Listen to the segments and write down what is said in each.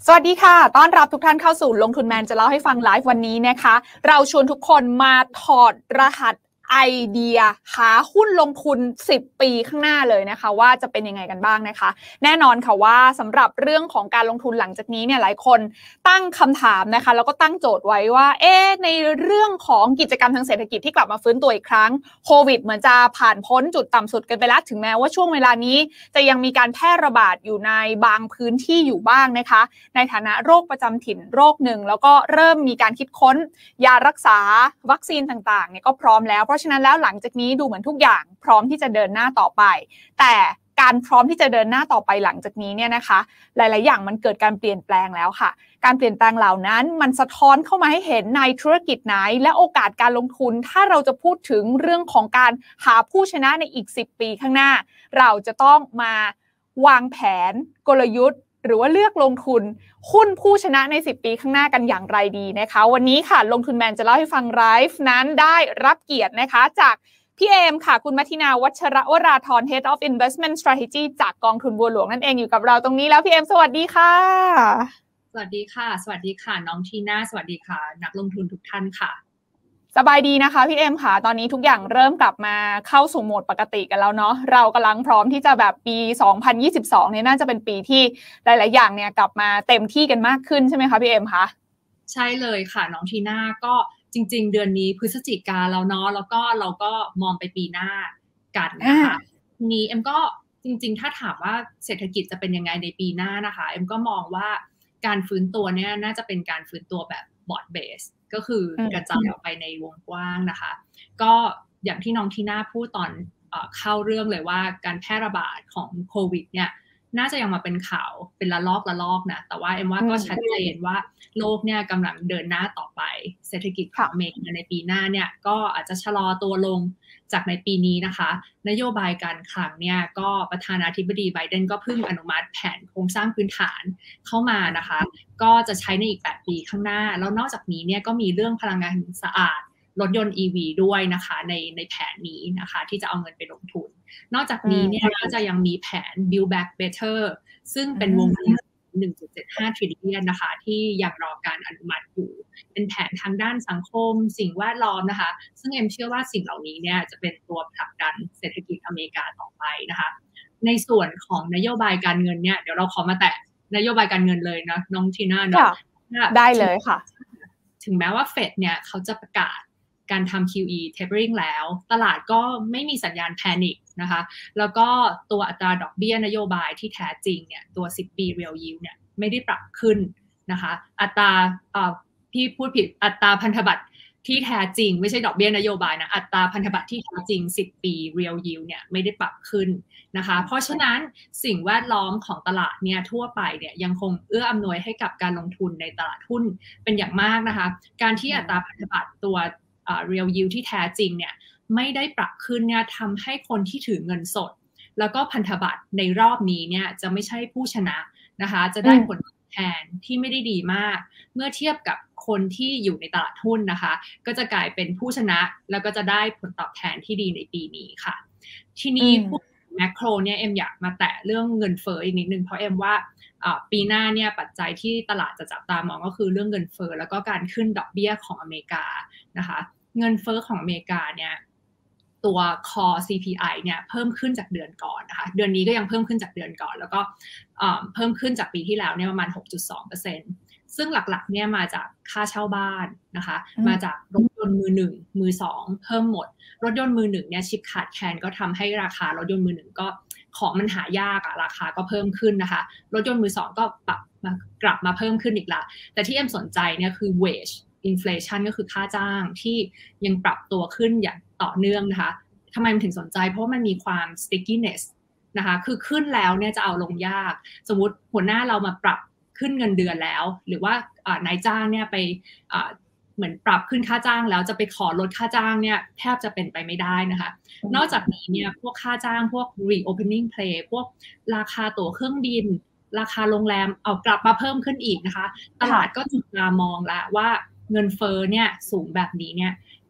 สวัสดีค่ะต้อนรับทุกท่านเข้าสู่ลงทุนแมนจะเล่าให้ฟังไลฟ์วันนี้นะคะเราชวนทุกคนมาถอดรหัสไอเดียหาหุ้นลงทุน10 ปีข้างหน้าเลยนะคะว่าจะเป็นยังไงกันบ้างนะคะแน่นอนค่ะว่าสำหรับเรื่องของการลงทุนหลังจากนี้เนี่ยหลายคนตั้งคำถามนะคะแล้วก็ตั้งโจทย์ไว้ว่าในเรื่องของกิจกรรมทางเศรษฐกิจที่กลับมาฟื้นตัวอีกครั้งโควิดเหมือนจะผ่านพ้นจุดต่ำสุดกันไปแล้วถึงแม้ว่าช่วงเวลานี้จะยังมีการแพร่ระบาดอยู่ในบางพื้นที่อยู่บ้างนะคะในฐานะโรคประจำถิ่นโรคหนึ่งแล้วก็เริ่มมีการคิดค้นยารักษาวัคซีนต่างๆเนี่ยก็พร้อมแล้วเพราะฉะนั้นแล้วหลังจากนี้ดูเหมือนทุกอย่างพร้อมที่จะเดินหน้าต่อไปแต่การพร้อมที่จะเดินหน้าต่อไปหลังจากนี้เนี่ยนะคะหลายๆอย่างมันเกิดการเปลี่ยนแปลงแล้วค่ะการเปลี่ยนแปลงเหล่านั้นมันสะท้อนเข้ามาให้เห็นในธุรกิจไหนและโอกาสการลงทุนถ้าเราจะพูดถึงเรื่องของการหาผู้ชนะในอีก10 ปีข้างหน้าเราจะต้องมาวางแผนกลยุทธ์หรือว่าเลือกลงทุนหุ้นผู้ชนะใน10 ปีข้างหน้ากันอย่างไรดีนะคะวันนี้ค่ะลงทุนแมนจะเล่าให้ฟังไลฟ์นั้นได้รับเกียรตินะคะจากพี่เอมค่ะคุณมัทินาวัชระวราธร Head of Investment Strategy จากกองทุนบัวหลวงนั่นเองอยู่กับเราตรงนี้แล้วพี่เอมสวัสดีค่ะสวัสดีค่ะสวัสดีค่ะน้องทีน่าสวัสดีค่ะนักลงทุนทุกท่านค่ะสบายดีนะคะพี่เอมค่ะตอนนี้ทุกอย่างเริ่มกลับมาเข้าสู่โหมดปกติกันแล้วเนาะเรากำลังพร้อมที่จะแบบปี2022เนี่ยน่าจะเป็นปีที่หลายๆอย่างเนี่ยกลับมาเต็มที่กันมากขึ้นใช่ไหมคะพี่เอมคะใช่เลยค่ะน้องทีน่าก็จริงๆเดือนนี้พฤศจิกาแล้วเนาะแล้วก็เราก็มองไปปีหน้ากันนะคะทีนี้เอ็มก็จริงๆถ้าถามว่าเศรษฐกิจจะเป็นยังไงในปีหน้านะคะเอ็มก็มองว่าการฟื้นตัวเนี่ยน่าจะเป็นการฟื้นตัวแบบบอร์ดเบสก็คือกระจายออกไปในวงกว้างนะคะก็อย่างที่น้องทีน่าพูดตอนเข้าเรื่องเลยว่าการแพร่ระบาดของโควิดเนี่ยน่าจะยังมาเป็นข่าวเป็นละลอกนะแต่ว่าเอ็มว่าก็ชัดเจนว่าโลกเนี่ยกำลังเดินหน้าต่อไปเศรษฐกิจของอเมริกาในปีหน้าเนี่ยก็อาจจะชะลอตัวลงจากในปีนี้นะคะนโยบายการคลังเนี่ยก็ประธานาธิบดีไบเดนก็เพิ่งอนุมัติแผนโครงสร้างพื้นฐานเข้ามานะคะก็จะใช้ในอีก8 ปีข้างหน้าแล้วนอกจากนี้เนี่ยก็มีเรื่องพลังงานสะอาดรถยนต์ EV ด้วยนะคะในแผนนี้นะคะที่จะเอาเงินไปลงทุนนอกจากนี้เนี่ยก็จะยังมีแผน Build Back Better ซึ่งเป็นวงเงิน 1.75 trillion นะคะที่ยังรอการอนุมัติอยู่เป็นแผนทางด้านสังคมสิ่งแวดล้อมนะคะซึ่งเอ็มเชื่อว่าสิ่งเหล่านี้เนี่ยจะเป็นตัวผลักดันเศรษฐกิจอเมริกาต่อไปนะคะในส่วนของนโยบายการเงินเนี่ยเดี๋ยวเราขอมาแตะนโยบายการเงินเลยนะน้องทีน่าเนาะได้เลยค่ะถึงแม้ว่าเฟดเนี่ยเขาจะประกาศการทำ QE tapering แล้วตลาดก็ไม่มีสัญญาณแพนิคนะคะแล้วก็ตัวอัตราดอกเบี้ยนโยบายที่แท้จริงเนี่ยตัว10 ปี real yield เนี่ยไม่ได้ปรับขึ้นนะคะอัตราพี่พูดผิดอัตราพันธบัตรที่แท้จริงไม่ใช่ดอกเบี้ยนโยบายนะอัตราพันธบัตรที่แท้จริง10 ปี real yield เนี่ยไม่ได้ปรับขึ้นนะคะเพราะฉะนั้นสิ่งแวดล้อมของตลาดเนี่ยทั่วไปเนี่ยยังคงเอื้ออำนวยให้กับการลงทุนในตลาดหุ้นเป็นอย่างมากนะคะการที่อัตราพันธบัตรตัวreal yield ที่แท้จริงเนี่ยไม่ได้ปรับขึ้นเนี่ยทำให้คนที่ถือเงินสดแล้วก็พันธบัตรในรอบนี้เนี่ยจะไม่ใช่ผู้ชนะนะคะจะได้ผลตอบแทนที่ไม่ได้ดีมากเมื่อเทียบกับคนที่อยู่ในตลาดหุ้นนะคะก็จะกลายเป็นผู้ชนะแล้วก็จะได้ผลตอบแทนที่ดีในปีนี้ค่ะทีนี้พูดแมคโครเนี่ยเอ็มอยากมาแตะเรื่องเงินเฟ้ออีกนิดนึงเพราะเอ็มว่าปีหน้าเนี่ยปัจจัยที่ตลาดจะจับตามองก็คือเรื่องเงินเฟ้อแล้วก็การขึ้นดอกเบี้ยของอเมริกานะคะเงินเฟ้อของอเมริกาเนี่ยตัว core CPI เนี่ยเพิ่มขึ้นจากเดือนก่อนนะคะเดือนนี้ก็ยังเพิ่มขึ้นจากเดือนก่อนแล้วก็เพิ่มขึ้นจากปีที่แล้วเนี่ยประมาณ 6.2%ซึ่งหลักๆเนี่ยมาจากค่าเช่าบ้านนะคะมาจากรถยนต์มือหนึ่งมือสองเพิ่มหมดรถยนต์มือหนึ่งเนี่ยชิปขาดแคลนก็ทำให้ราคารถยนต์มือหนึ่งก็ของมันหายากอะราคาก็เพิ่มขึ้นนะคะรถยนต์มือสองก็กลับมาเพิ่มขึ้นอีกละแต่ที่เอ็มสนใจเนี่ยคือ wage inflation ก็คือค่าจ้างที่ยังปรับตัวขึ้นอย่างต่อเนื่องนะคะทำไมมันถึงสนใจเพราะมันมีความ stickiness นะคะคือขึ้นแล้วเนี่ยจะเอาลงยากสมมุติหัวหน้าเรามาปรับขึ้นเงินเดือนแล้วหรือว่านายจ้างเนี่ยไปเหมือนปรับขึ้นค่าจ้างแล้วจะไปขอลดค่าจ้างเนี่ยแทบจะเป็นไปไม่ได้นะคะนอกจากนี้เนี่ยพวกค่าจ้างพวก reopening play พวกราคาตั๋วเครื่องบินราคาโรงแรมเอากลับมาเพิ่มขึ้นอีกนะคะตลาดก็จับตามองแล้วว่าเงินเฟ้อเนี่ยสูงแบบนี้เนี่ย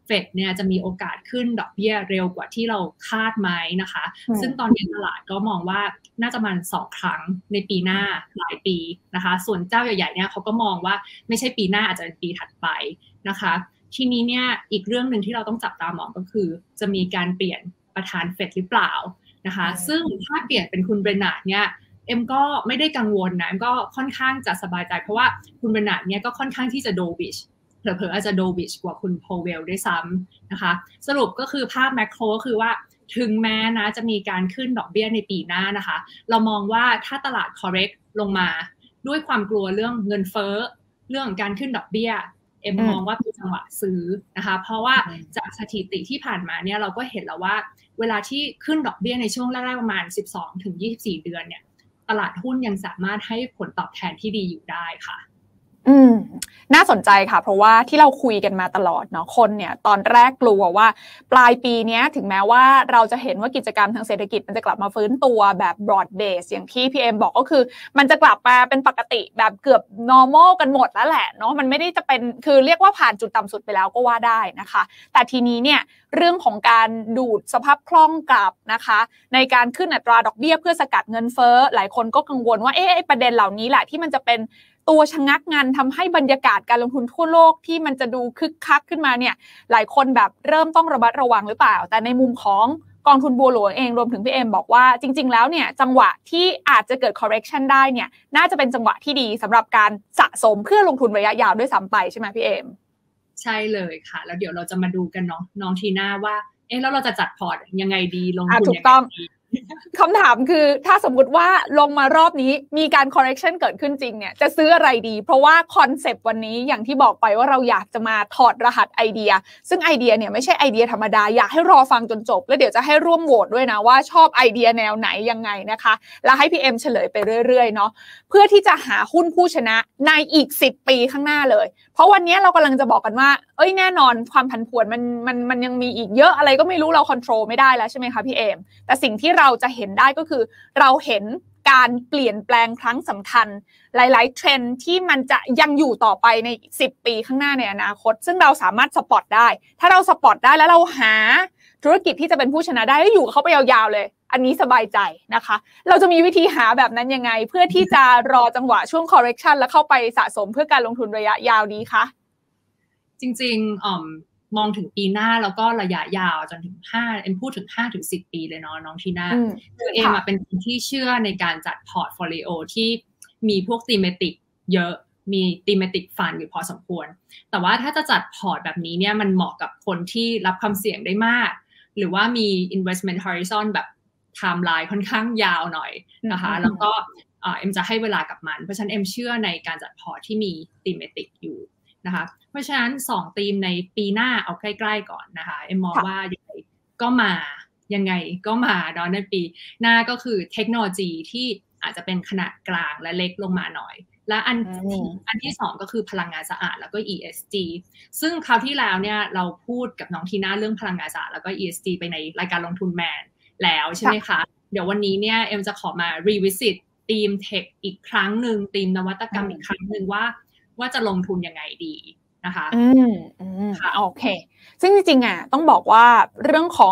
เฟดเนี่ยจะมีโอกาสขึ้นดอกเบี้ยเร็วกว่าที่เราคาดไหมนะคะซึ่งตอนนี้ตลาดก็มองว่าน่าจะมา2 ครั้งในปีหน้าหลายปีนะคะส่วนเจ้าใหญ่ๆเนี่ยเขาก็มองว่าไม่ใช่ปีหน้าอาจจะเป็นปีถัดไปนะคะทีนี้เนี่ยอีกเรื่องนึงที่เราต้องจับตามองก็คือจะมีการเปลี่ยนประธานเฟดหรือเปล่านะคะซึ่งถ้าเปลี่ยนเป็นคุณเบรนาร์ดเนี่ยเอ็มก็ไม่ได้กังวลนะเอ็มก็ค่อนข้างจะสบายใจเพราะว่าคุณเบรนาร์ดเนี่ยก็ค่อนข้างที่จะโดวิชเผลอๆอาจจะโดวิชกว่าคุณโพเวลด้วยซ้ำนะคะสรุปก็คือภาพแมคโครก็คือว่าถึงแม้นะจะมีการขึ้นดอกเบี้ยในปีหน้านะคะเรามองว่าถ้าตลาด correct ลงมาด้วยความกลัวเรื่องเงินเฟ้อเรื่องการขึ้นดอกเบี้ยเอ็มมองว่าเป็นจังหวะซื้อนะคะเพราะว่าจากสถิติที่ผ่านมาเนี่ยเราก็เห็นแล้วว่าเวลาที่ขึ้นดอกเบี้ยในช่วงแรกๆประมาณ 12-24 เดือนเนี่ยตลาดหุ้นยังสามารถให้ผลตอบแทนที่ดีอยู่ได้ค่ะน่าสนใจค่ะเพราะว่าที่เราคุยกันมาตลอดเนาะคนเนี่ยตอนแรกกลัวว่าปลายปีนี้ถึงแม้ว่าเราจะเห็นว่ากิจกรรมทางเศรษฐกิจมันจะกลับมาฟื้นตัวแบบ broad base อย่างที่พี่เอ็มบอกก็คือมันจะกลับมาเป็นปกติแบบเกือบ normal กันหมดแล้วแหละเนาะมันไม่ได้จะเป็นคือเรียกว่าผ่านจุดต่ำสุดไปแล้วก็ว่าได้นะคะแต่ทีนี้เนี่ยเรื่องของการดูดสภาพคล่องกลับนะคะในการขึ้นอัตราดอกเบี้ยเพื่อสกัดเงินเฟ้อหลายคนก็กังวลว่าไอ้ประเด็นเหล่านี้แหละที่มันจะเป็นตัวชะงักงันทำให้บรรยากาศการลงทุนทั่วโลกที่มันจะดูคึกคักขึ้นมาเนี่ยหลายคนแบบเริ่มต้องระมัดระวังหรือเปล่าแต่ในมุมของกองทุนบัวหลวงเองรวมถึงพี่เอ็มบอกว่าจริงๆแล้วเนี่ยจังหวะที่อาจจะเกิด correction ได้เนี่ยน่าจะเป็นจังหวะที่ดีสำหรับการสะสมเพื่อลงทุนระยะยาวด้วยซ้ำไปใช่ไหมพี่เอ็มใช่เลยค่ะแล้วเดี๋ยวเราจะมาดูกันเนาะน้องทีน่าว่าแล้วเราจะจัดพอร์ตยังไงดีลงทุนถูกต้องคำถามคือถ้าสมมุติว่าลงมารอบนี้มีการ correction เกิดขึ้นจริงเนี่ยจะซื้ออะไรดีเพราะว่าคอนเซปต์วันนี้อย่างที่บอกไปว่าเราอยากจะมาถอดรหัสไอเดียซึ่งไอเดียเนี่ยไม่ใช่ไอเดียธรรมดาอยากให้รอฟังจนจบแล้วเดี๋ยวจะให้ร่วมโหวตด้วยนะว่าชอบไอเดียแนวไหนยังไงนะคะแล้วให้พี่เอ็มเฉลยไปเรื่อยๆเนาะเพื่อที่จะหาหุ้นผู้ชนะในอีก10 ปีข้างหน้าเลยเพราะวันนี้เรากำลังจะบอกกันว่าแน่นอนความผันผวนมันยังมีอีกเยอะอะไรก็ไม่รู้เราควบคุมไม่ได้แล้วใช่ไหมคะพี่เอ็มแต่สิ่งที่เราจะเห็นได้ก็คือเราเห็นการเปลี่ยนแปลงครั้งสำคัญหลายๆเทรนด์ที่มันจะยังอยู่ต่อไปใน10 ปีข้างหน้าในอนาคตซึ่งเราสามารถสปอตได้ถ้าเราสปอตได้แล้วเราหาธุรกิจที่จะเป็นผู้ชนะได้อยู่กับเขาไปยาวๆเลยอันนี้สบายใจนะคะเราจะมีวิธีหาแบบนั้นยังไงเพื่อที่จะรอจังหวะช่วง correction แล้วเข้าไปสะสมเพื่อการลงทุนระยะยาวดีคะจริงๆมองถึงปีหน้าแล้วก็ระยะยาวจนถึงเอ็มพูดถึง 5-10 ปีเลยเนาะน้องทีน่าคือเอ็มเป็นคนที่เชื่อในการจัดพอร์ตโฟลิโอที่มีพวกธีมติกเยอะมีธีมติกฟันอยู่พอสมควรแต่ว่าถ้าจะจัดพอร์ตแบบนี้เนี่ยมันเหมาะกับคนที่รับความเสี่ยงได้มากหรือว่ามี investment horizon แบบ timeline ค่อนข้างยาวหน่อยนะคะแล้วก็เอ็มจะให้เวลากับมันเพราะฉะนั้นเอ็มเชื่อในการจัดพอร์ตที่มีธีมติกอยู่นะคะเพราะฉะนั้น2ธีมในปีหน้าเอาใกล้ๆก่อนนะคะเอ็มมองว่ายังไงก็มาเนาะในปีหน้าก็คือเทคโนโลยีที่อาจจะเป็นขนาดกลางและเล็กลงมาหน่อยและอันที่2ก็คือพลังงานสะอาดแล้วก็ ESG ซึ่งคราวที่แล้วเนี่ยเราพูดกับน้องทีน่าเรื่องพลังงานสะอาดแล้วก็ ESG ไปในรายการลงทุนแมนแล้วใช่ไหมคะเดี๋ยววันนี้เนี่ยเอ็มจะขอมา revisit ธีมเทคอีกครั้งหนึ่งธีมนวัตกรรมอีกครั้งหนึ่งว่าจะลงทุนยังไงดีนะคะโอเคซึ่งจริงๆต้องบอกว่าเรื่องของ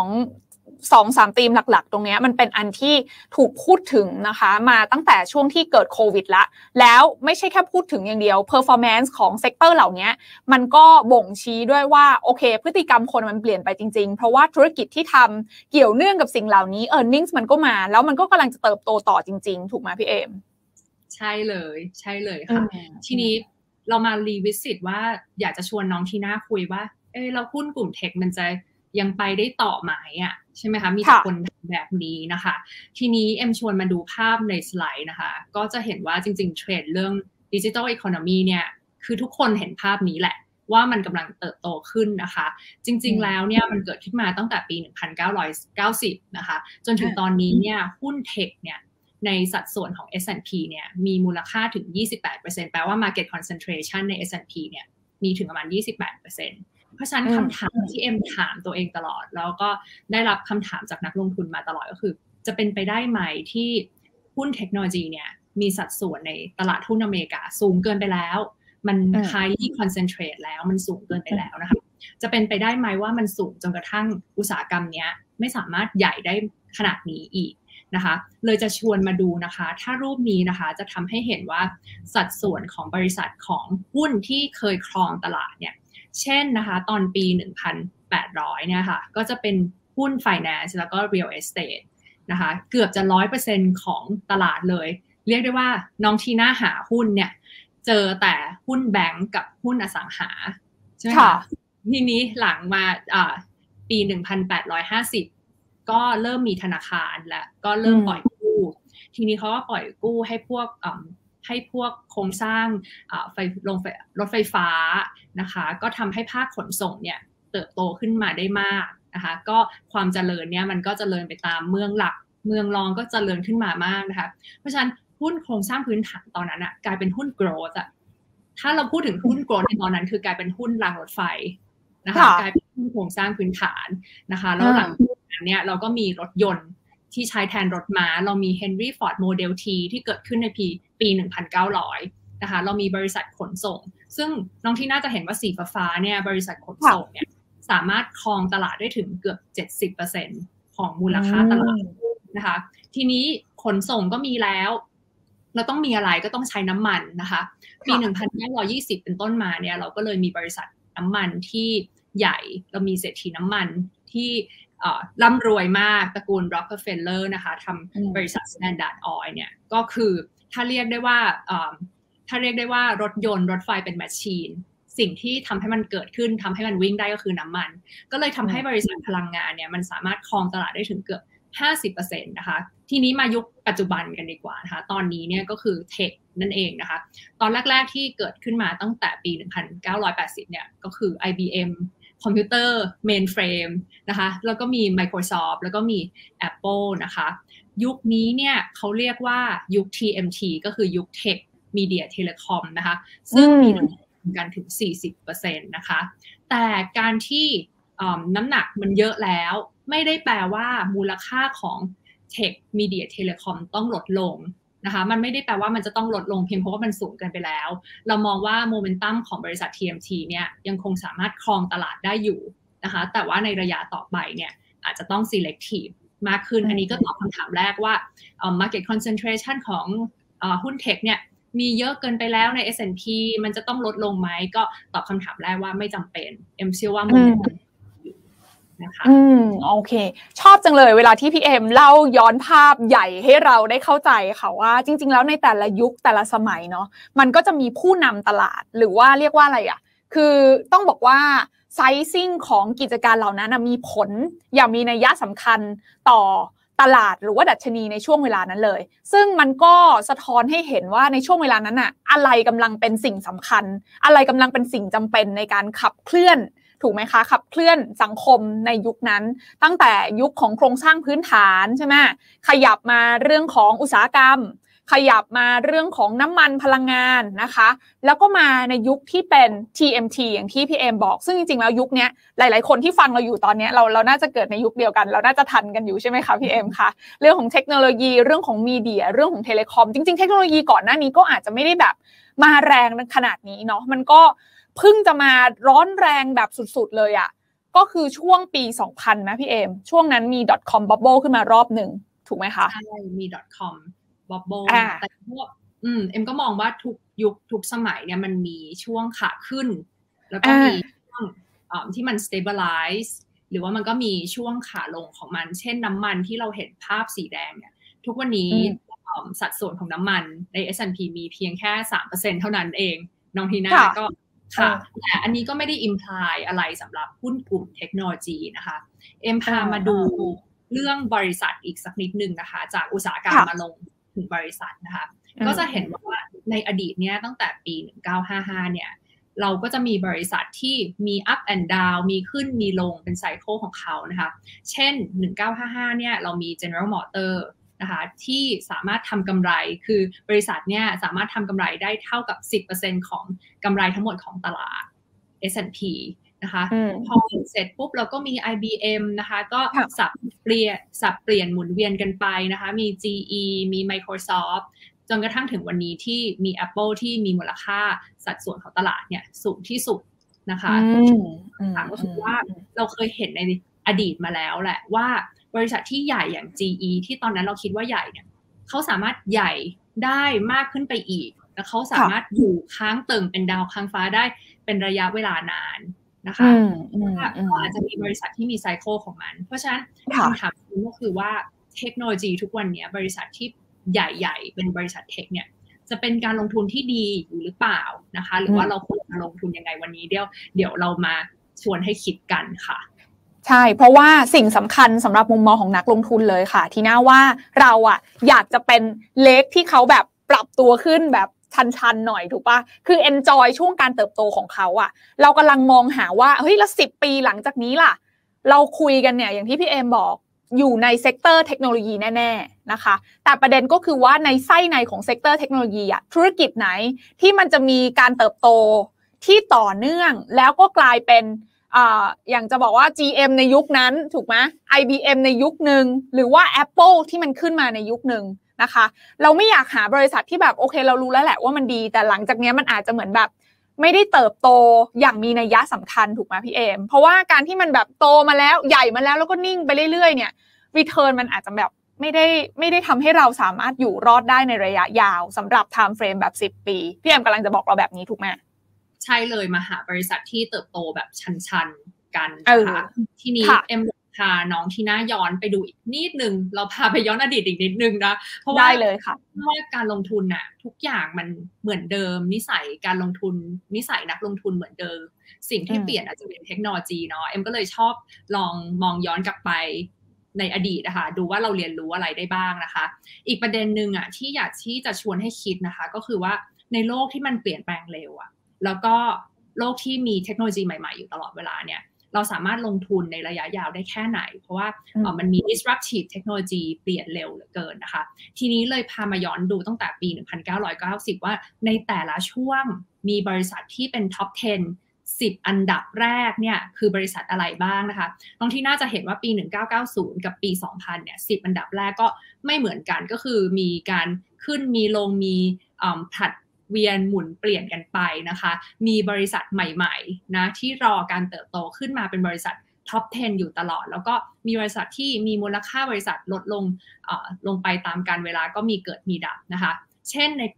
2-3 ธีมหลักๆตรงนี้มันเป็นอันที่ถูกพูดถึงนะคะมาตั้งแต่ช่วงที่เกิดโควิดแล้วไม่ใช่แค่พูดถึงอย่างเดียว performance ของเซกเตอร์เหล่านี้มันก็บ่งชี้ด้วยว่าโอเคพฤติกรรมคนมันเปลี่ยนไปจริงๆเพราะว่าธุรกิจที่ทำเกี่ยวเนื่องกับสิ่งเหล่านี้ earnings มันก็มาแล้วมันก็กำลังจะเติบโตต่อจริงๆถูกไหมพี่เอมใช่เลยค่ะทีนี้เรามารีวิสิตว่าอยากจะชวนน้องทีน่าคุยว่าเราหุ้นกลุ่มเทคมันจะยังไปได้ต่อไหมอ่ะใช่ไหมคะมีแต่คนแบบนี้นะคะทีนี้เอ็มชวนมาดูภาพในสไลด์นะคะก็จะเห็นว่าจริงๆเทรนด์เรื่องดิจิทัลอีโคโนมีเนี่ยคือทุกคนเห็นภาพนี้แหละว่ามันกำลังเติบโตขึ้นนะคะจริงๆแล้วเนี่ยมันเกิดขึ้นมาตั้งแต่ปี 1990 นะคะจนถึงตอนนี้เนี่ยหุ้นเทคเนี่ยในสัดส่วนของ S&P เนี่ยมีมูลค่าถึง 28% แปลว่า market concentration ใน S&P เนี่ยมีถึงประมาณ 28%เพราะฉะนั้นคำถามที่เอ็มถามตัวเองตลอดแล้วก็ได้รับคำถามจากนักลงทุนมาตลอดก็คือจะเป็นไปได้ไหมที่หุ้นเทคโนโลยีเนี่ยมีสัดส่วนในตลาดหุ้นอเมริกาสูงเกินไปแล้วมัน highly concentrate แล้วมันสูงเกินไปแล้วนะคะจะเป็นไปได้ไหมว่ามันสูงจนกระทั่งอุตสาหกรรมเนี้ยไม่สามารถใหญ่ได้ขนาดนี้อีกนะคะเลยจะชวนมาดูนะคะถ้ารูปนี้นะคะจะทำให้เห็นว่าสัดส่วนของบริษัทของหุ้นที่เคยครองตลาดเนี่ยเช่นนะคะตอนปี 1,800 เนี่ยค่ะก็จะเป็นหุ้น Finance แล้วก็ Real Estate นะคะเกือบจะ 100% ของตลาดเลยเรียกได้ว่าน้องทีน่าหาหุ้นเนี่ยเจอแต่หุ้นแบงก์กับหุ้นอสังหาใช่ไหมคะทีนี้หลังมาปี 1,850 ก็เริ่มมีธนาคารและก็เริ่มปล่อยกู้ทีนี้เขาก็ปล่อยกู้ให้พวกโครงสร้างรถไฟฟ้านะคะก็ทำให้ภาคขนส่งเนี่ยเติบโตขึ้นมาได้มากนะคะก็ความเจริญเนี่ยมันก็เจริญไปตามเมืองหลักเมืองรองก็เจริญขึ้นมามากนะคะเพราะฉะนั้นหุ้นโครงสร้างพื้นฐานตอนนั้นกลายเป็นหุ้น growth ถ้าเราพูดถึงหุ้น growth ในตอนนั้นคือกลายเป็นหุ้นรางรถไฟนะคะกลายเป็นหุ้นโครงสร้างพื้นฐานนะคะแล้วหลังจากนั้นเนี่ยเราก็มีรถยนต์ที่ใช้แทนรถม้าเรามี Henry Ford Model T ที่เกิดขึ้นในปี 1900 นะคะเรามีบริษัทขนส่งซึ่งน้องที่น่าจะเห็นว่าสีฟ้าเนี่ยบริษัทขนส่งเนี่ยสามารถครองตลาดได้ถึงเกือบ 70% ของมูลค่าตลาดนะคะทีนี้ขนส่งก็มีแล้วเราต้องมีอะไรก็ต้องใช้น้ำมันนะคะปี 1920 เป็นต้นมาเนี่ยเราก็เลยมีบริษัทน้ำมันที่ใหญ่เรามีเศรษฐีน้ำมันที่ร่ำรวยมากตระกูล Rockefeller นะคะทำบริษัท Standard Oil เนี่ยก็คือถ้าเรียกได้ว่ารถยนต์รถไฟเป็นแมชชีนสิ่งที่ทำให้มันเกิดขึ้นทำให้มันวิ่งได้ก็คือน้ำมันก็เลยทำให้บริษัทพลังงานเนี่ยมันสามารถครองตลาดได้ถึงเกือบ 50% นะคะทีนี้มายุคปัจจุบันกันดีกว่านะคะตอนนี้เนี่ยก็คือเทคนั่นเองนะคะตอนแรกๆที่เกิดขึ้นมาตั้งแต่ปี 1980 เนี่ยก็คือ IBM คอมพิวเตอร์เมนเฟรมนะคะแล้วก็มี Microsoft แล้วก็มี Apple นะคะยุคนี้เนี่ยเขาเรียกว่ายุค TMT ก็คือยุคเทคมีเดียเทเลคอมนะคะซึ่งมีกันถึง 40% นะคะแต่การที่น้ำหนักมันเยอะแล้วไม่ได้แปลว่ามูลค่าของเทคมีเดียเทเลคอมต้องลดลงนะคะมันไม่ได้แปลว่ามันจะต้องลดลงเพียงเพราะว่ามันสูงเกินไปแล้วเรามองว่าโมเมนตัมของบริษัท TMT เนี่ยยังคงสามารถครองตลาดได้อยู่นะคะแต่ว่าในระยะต่อไปเนี่ยอาจจะต้อง selective มากขึ้นอันนี้ก็ตอบคำถามแรกว่า market concentration ของหุ้นเทคเนี่ยมีเยอะเกินไปแล้วใน S&P มันจะต้องลดลงไหมก็ตอบคำถามแรกว่าไม่จำเป็นเชื่อว่าโมเมนตัมนะคะโอเคชอบจังเลยเวลาที่พี่เอ็มเล่าย้อนภาพใหญ่ให้เราได้เข้าใจค่ะว่าจริงๆแล้วในแต่ละยุคแต่ละสมัยเนาะมันก็จะมีผู้นำตลาดหรือว่าเรียกว่าอะไรคือต้องบอกว่าไซซิ่งของกิจการเหล่านั้นมีผลอย่างมีนัยสำคัญต่อตลาดหรือว่าดัชนีในช่วงเวลานั้นเลยซึ่งมันก็สะท้อนให้เห็นว่าในช่วงเวลานั้นอะไรกำลังเป็นสิ่งสำคัญอะไรกำลังเป็นสิ่งจำเป็นในการขับเคลื่อนถูกไหมคะขับเคลื่อนสังคมในยุคนั้นตั้งแต่ยุคของโครงสร้างพื้นฐานใช่ไหมขยับมาเรื่องของอุตสาหกรรมขยับมาเรื่องของน้ำมันพลังงานนะคะแล้วก็มาในยุคที่เป็น TMT อย่างที่พี่เอมบอกซึ่งจริงๆแล้วยุคนี้หลายๆคนที่ฟังเราอยู่ตอนนี้เราน่าจะเกิดในยุคเดียวกันเราน่าจะทันกันอยู่ใช่ไหมคะพี่เอมคะเรื่องของเทคโนโลยีเรื่องของมีเดียเรื่องของเทเลคอมจริงๆเทคโนโลยีก่อนหน้านี้ก็อาจจะไม่ได้แบบมาแรงขนาดนี้เนาะมันก็เพิ่งจะมาร้อนแรงแบบสุดๆเลยก็คือช่วงปี 2000 นะพี่เอมช่วงนั้นมี .com bubble ขึ้นมารอบหนึ่งถูกไหมคะใช่มี .com bubble แต่พวกเอ็มก็มองว่าทุกยุคทุกสมัยเนี่ยมันมีช่วงขาขึ้นแล้วก็มีช่วงที่มัน stabilize หรือว่ามันก็มีช่วงขาลงของมันเช่นน้ำมันที่เราเห็นภาพสีแดงเนี่ยทุกวันนี้สัดส่วนของน้ำมันใน S&P มีเพียงแค่ 3% เท่านั้นเองน้องทีน่าก็ค่ะแต่อันนี้ก็ไม่ได้ imply อะไรสำหรับหุ้นกลุ่มเทคโนโลยีนะคะเอ็มพามาดูเรื่องบริษัทอีกสักนิดนึงนะคะจากอุตสาหกรรมมาลงถึงบริษัทนะคะก็จะเห็นว่าในอดีตเนี่ยตั้งแต่ปี 1955 เนี่ยเราก็จะมีบริษัทที่มี up and down มีขึ้นมีลงเป็นไซเคิลของเขานะคะเช่น 1955 เนี่ยเรามี General Motorsนะคะที่สามารถทำกำไรคือบริษัทเนี่ยสามารถทำกำไรได้เท่ากับ 10% ของกำไรทั้งหมดของตลาด S&P นะคะพอเสร็จปุ๊บเราก็มี IBM นะคะก็สับเปลี่ยนหมุนเวียนกันไปนะคะมี GE มี Microsoft จนกระทั่งถึงวันนี้ที่มี Apple ที่มีมูลค่าสัดส่วนของตลาดเนี่ยสูงที่สุดนะคะก็คือว่าเราเคยเห็นในอดีตมาแล้วแหละว่าบริษัทที่ใหญ่อย่าง GE ที่ตอนนั้นเราคิดว่าใหญ่เนี่ยเขาสามารถใหญ่ได้มากขึ้นไปอีกและเขาสามารถอยู่ค้างเติ่งเป็นดาวค้างฟ้าได้เป็นระยะเวลานานนะคะก็อาจจะมีบริษัทที่มีไซเคิลของมันเพราะฉะนั้นคำถามก็คือว่าเทคโนโลยีทุกวันนี้บริษัทที่ใหญ่ๆเป็นบริษัทเทคเนี่ยจะเป็นการลงทุนที่ดีอยู่หรือเปล่านะคะหรือว่าเราควรจะลงทุนยังไงวันนี้เดี๋ยวเรามาชวนให้คิดกันค่ะใช่เพราะว่าสิ่งสำคัญสำหรับมุมมองของนักลงทุนเลยค่ะทีน่าว่าเราอยากจะเป็นเล็กที่เขาแบบปรับตัวขึ้นแบบชันๆหน่อยถูกปะคือ enjoy ช่วงการเติบโตของเขาเรากำลังมองหาว่าเฮ้ยแล้ว10 ปีหลังจากนี้ล่ะเราคุยกันเนี่ยอย่างที่พี่เอมบอกอยู่ในเซกเตอร์เทคโนโลยีแน่ๆนะคะแต่ประเด็นก็คือว่าในไส้ในของเซกเตอร์เทคโนโลยีธุรกิจไหนที่มันจะมีการเติบโตที่ต่อเนื่องแล้วก็กลายเป็นอย่างจะบอกว่า GM ในยุคนั้นถูกไหม IBM ในยุคหนึ่งหรือว่า Apple ที่มันขึ้นมาในยุคหนึ่งนะคะเราไม่อยากหาบริษัทที่แบบโอเคเรารู้แล้วแหละว่ามันดีแต่หลังจากนี้มันอาจจะเหมือนแบบไม่ได้เติบโตอย่างมีนัยสำคัญถูกไหมพี่เอมเพราะว่าการที่มันแบบโตมาแล้วใหญ่มาแล้วก็นิ่งไปเรื่อยๆเนี่ย return มันอาจจะแบบไม่ได้ทำให้เราสามารถอยู่รอดได้ในระยะยาวสำหรับ time frame แบบ10 ปีพี่เอมกำลังจะบอกเราแบบนี้ถูกไหมใช่เลยมาหาบริษัทที่เติบโตแบบชันๆกันนะคะทีนี้เอ็มพาน้องที่น่าย้อนไปดูอีกนิดนึงเราพาไปย้อนอดีตอีกนิดนึงนะเพราะว่าได้เลยค่ะเพราะว่าการลงทุนน่ะทุกอย่างมันเหมือนเดิมนิสัยการลงทุนนิสัยนักลงทุนเหมือนเดิมสิ่งที่เปลี่ยนอาจจะเป็นเทคโนโลยีเนาะเอ็มก็เลยชอบลองมองย้อนกลับไปในอดีตนะคะดูว่าเราเรียนรู้อะไรได้บ้างนะคะอีกประเด็นหนึ่งที่อยากที่จะชวนให้คิดนะคะก็คือว่าในโลกที่มันเปลี่ยนแปลงเร็วแล้วก็โลกที่มีเทคโนโลยีใหม่ๆอยู่ตลอดเวลาเนี่ยเราสามารถลงทุนในระยะยาวได้แค่ไหนเพราะว่ามันมี disruptive เทคโนโลยีเปลี่ยนเร็วเหลือเกินนะคะทีนี้เลยพามาย้อนดูตั้งแต่ปี 1990 ว่าในแต่ละช่วงมีบริษัทที่เป็น top 10 อันดับแรกเนี่ยคือบริษัทอะไรบ้างนะคะตรงที่น่าจะเห็นว่าปี 1990 กับปี 2000 เนี่ย 10 อันดับแรกก็ไม่เหมือนกันก็คือมีการขึ้นมีลงมีผลัดเวียนหมุนเปลี่ยนกันไปนะคะมีบริษัทใหม่ๆนะที่รอการเติบโตขึ้นมาเป็นบริษัทท็อป 10 อยู่ตลอดแล้วก็มีบริษัทที่มีมูลค่าบริษัทลดลงไปตามกาลเวลาก็มีเกิดมีดับนะคะเช่นในปี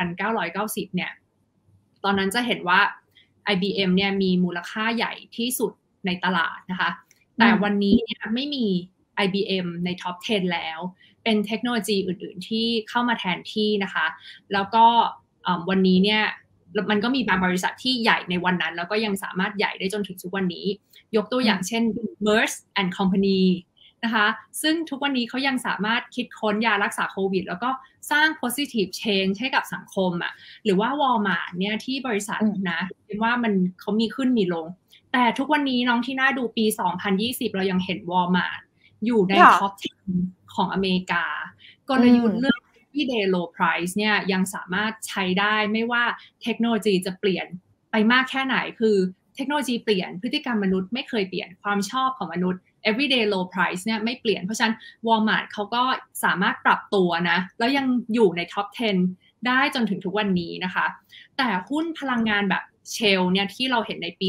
1990 เนี่ยตอนนั้นจะเห็นว่า IBM เนี่ยมีมูลค่าใหญ่ที่สุดในตลาดนะคะแต่วันนี้เนี่ยไม่มี IBM ในท็อป 10 แล้วเป็นเทคโนโลยีอื่นๆที่เข้ามาแทนที่นะคะแล้วก็วันนี้เนี่ยมันก็มีบางบริษัทที่ใหญ่ในวันนั้นแล้วก็ยังสามารถใหญ่ได้จนถึงทุกวันนี้ยกตัวอย่างเช่น Merck and Company นะคะซึ่งทุกวันนี้เขายังสามารถคิดค้นยารักษาโควิดแล้วก็สร้าง positive change ให้กับสังคมหรือว่า Walmart เนี่ยที่บริษัทนะเห็นว่าเขามีขึ้นมีลงแต่ทุกวันนี้น้องที่น่าดูปี 2020 เรายังเห็น Walmart อยู่ในท็อป 10 ของอเมริกากลยุทธ์เรื่องeveryday low price เนี่ยยังสามารถใช้ได้ไม่ว่าเทคโนโลยีจะเปลี่ยนไปมากแค่ไหนคือเทคโนโลยีเปลี่ยนพฤติกรรมมนุษย์ไม่เคยเปลี่ยนความชอบของมนุษย์ everyday low price เนี่ยไม่เปลี่ยนเพราะฉะนั้น Walmart เขาก็สามารถปรับตัวนะแล้วยังอยู่ใน top 10 ได้จนถึงทุกวันนี้นะคะแต่หุ้นพลังงานแบบ Shell เนี่ยที่เราเห็นในปี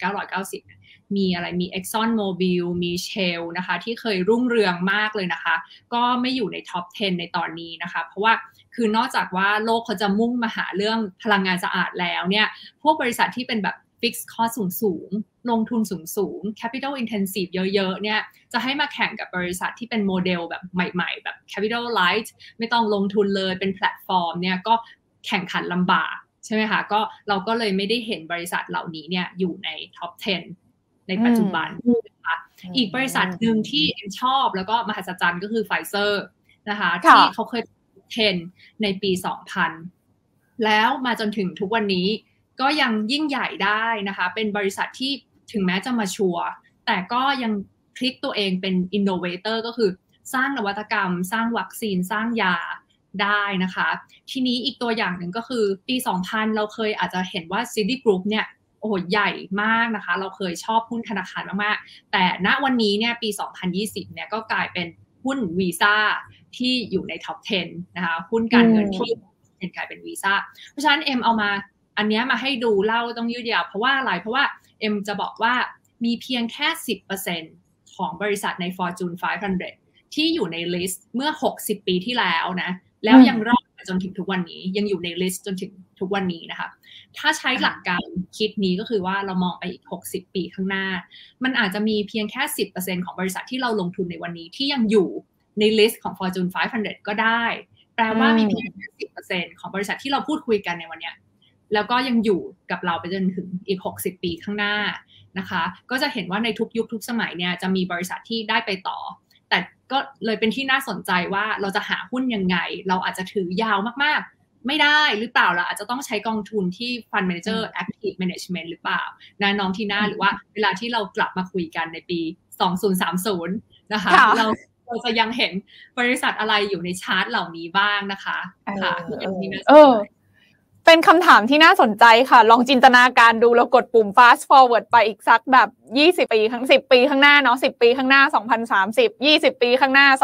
1990 มีอะไรมี Exxon Mobil มี Shell นะคะที่เคยรุ่งเรืองมากเลยนะคะก็ไม่อยู่ในท็อป 10 ในตอนนี้นะคะเพราะว่าคือนอกจากว่าโลกเขาจะมุ่งมาหาเรื่องพลังงานสะอาดแล้วเนี่ยพวกบริษัทที่เป็นแบบ fixed cost สูงลงทุนสูง capital intensive เยอะๆเนี่ยจะให้มาแข่งกับบริษัทที่เป็นโมเดลแบบใหม่ๆแบบ capital light ไม่ต้องลงทุนเลยเป็นแพลตฟอร์มเนี่ยก็แข่งขันลำบากใช่ไหมคะก็เราก็เลยไม่ได้เห็นบริษัทเหล่านี้เนี่ยอยู่ในท็อป 10 ในปัจจุบันนะคะอีกบริษัทหนึ่งที่ชอบแล้วก็มหัศจรรย์ก็คือ Pfizer นะคะที่เขาเคย10ในปี 2000 แล้วมาจนถึงทุกวันนี้ก็ยังยิ่งใหญ่ได้นะคะเป็นบริษัทที่ถึงแม้จะมาชัวร์แต่ก็ยังพลิกตัวเองเป็น innovator ก็คือสร้างนวัตกรรมสร้างวัคซีนสร้างยาได้นะคะทีนี้อีกตัวอย่างหนึ่งก็คือปี 2000 เราเคยอาจจะเห็นว่า Citigroup เนี่ยโอ้โหใหญ่มากนะคะเราเคยชอบหุ้นธนาคารมากๆแต่ณวันนี้เนี่ยปี 2020 เนี่ยก็กลายเป็นหุ้น Visa ที่อยู่ในท็อป 10 นะคะหุ้นการเงินที่กลายเป็น Visa เพราะฉะนั้นเอ็มเอามาอันนี้มาให้ดูเล่าต้องยืดยาวเพราะว่าอะไรเพราะว่าเจะบอกว่ามีเพียงแค่ 10% ของบริษัทใน Fortune 500 ที่อยู่ในลิสต์เมื่อ60ปีที่แล้วนะแล้วยังรอดจนถึงทุกวันนี้ยังอยู่ในลิสต์จนถึงทุกวันนี้นะคะถ้าใช้หลักการคิดนี้ก็คือว่าเรามองไปอีก60ปีข้างหน้ามันอาจจะมีเพียงแค่ 10% ของบริษัทที่เราลงทุนในวันนี้ที่ยังอยู่ในลิสต์ของ Fortune 500 ก็ได้แปลว่ามีเพียงแค่ 10% ของบริษัทที่เราพูดคุยกันในวันนี้แล้วก็ยังอยู่กับเราไปจนถึงอีก60ปีข้างหน้านะคะก็จะเห็นว่าในทุกยุคทุกสมัยเนี่ยจะมีบริษัทที่ได้ไปต่อแต่ก็เลยเป็นที่น่าสนใจว่าเราจะหาหุ้นยังไงเราอาจจะถือยาวมากๆไม่ได้หรือเปล่าเราอาจจะต้องใช้กองทุนที่ Fund Manager Active Management หรือเปล่านะน้องทีน่าหรือว่าเวลาที่เรากลับมาคุยกันในปี2030นะคะเราจะยังเห็นบริษัทอะไรอยู่ในชาร์ตเหล่านี้บ้างนะคะค่ะเป็นคำถามที่น่าสนใจค่ะลองจินตนาการดูแล้วกดปุ่ม fast forward ไปอีกสักแบบ20ปี10ปีข้างหน้าเนาะ10ปีข้างหน้า2030 20ปีข้างหน้า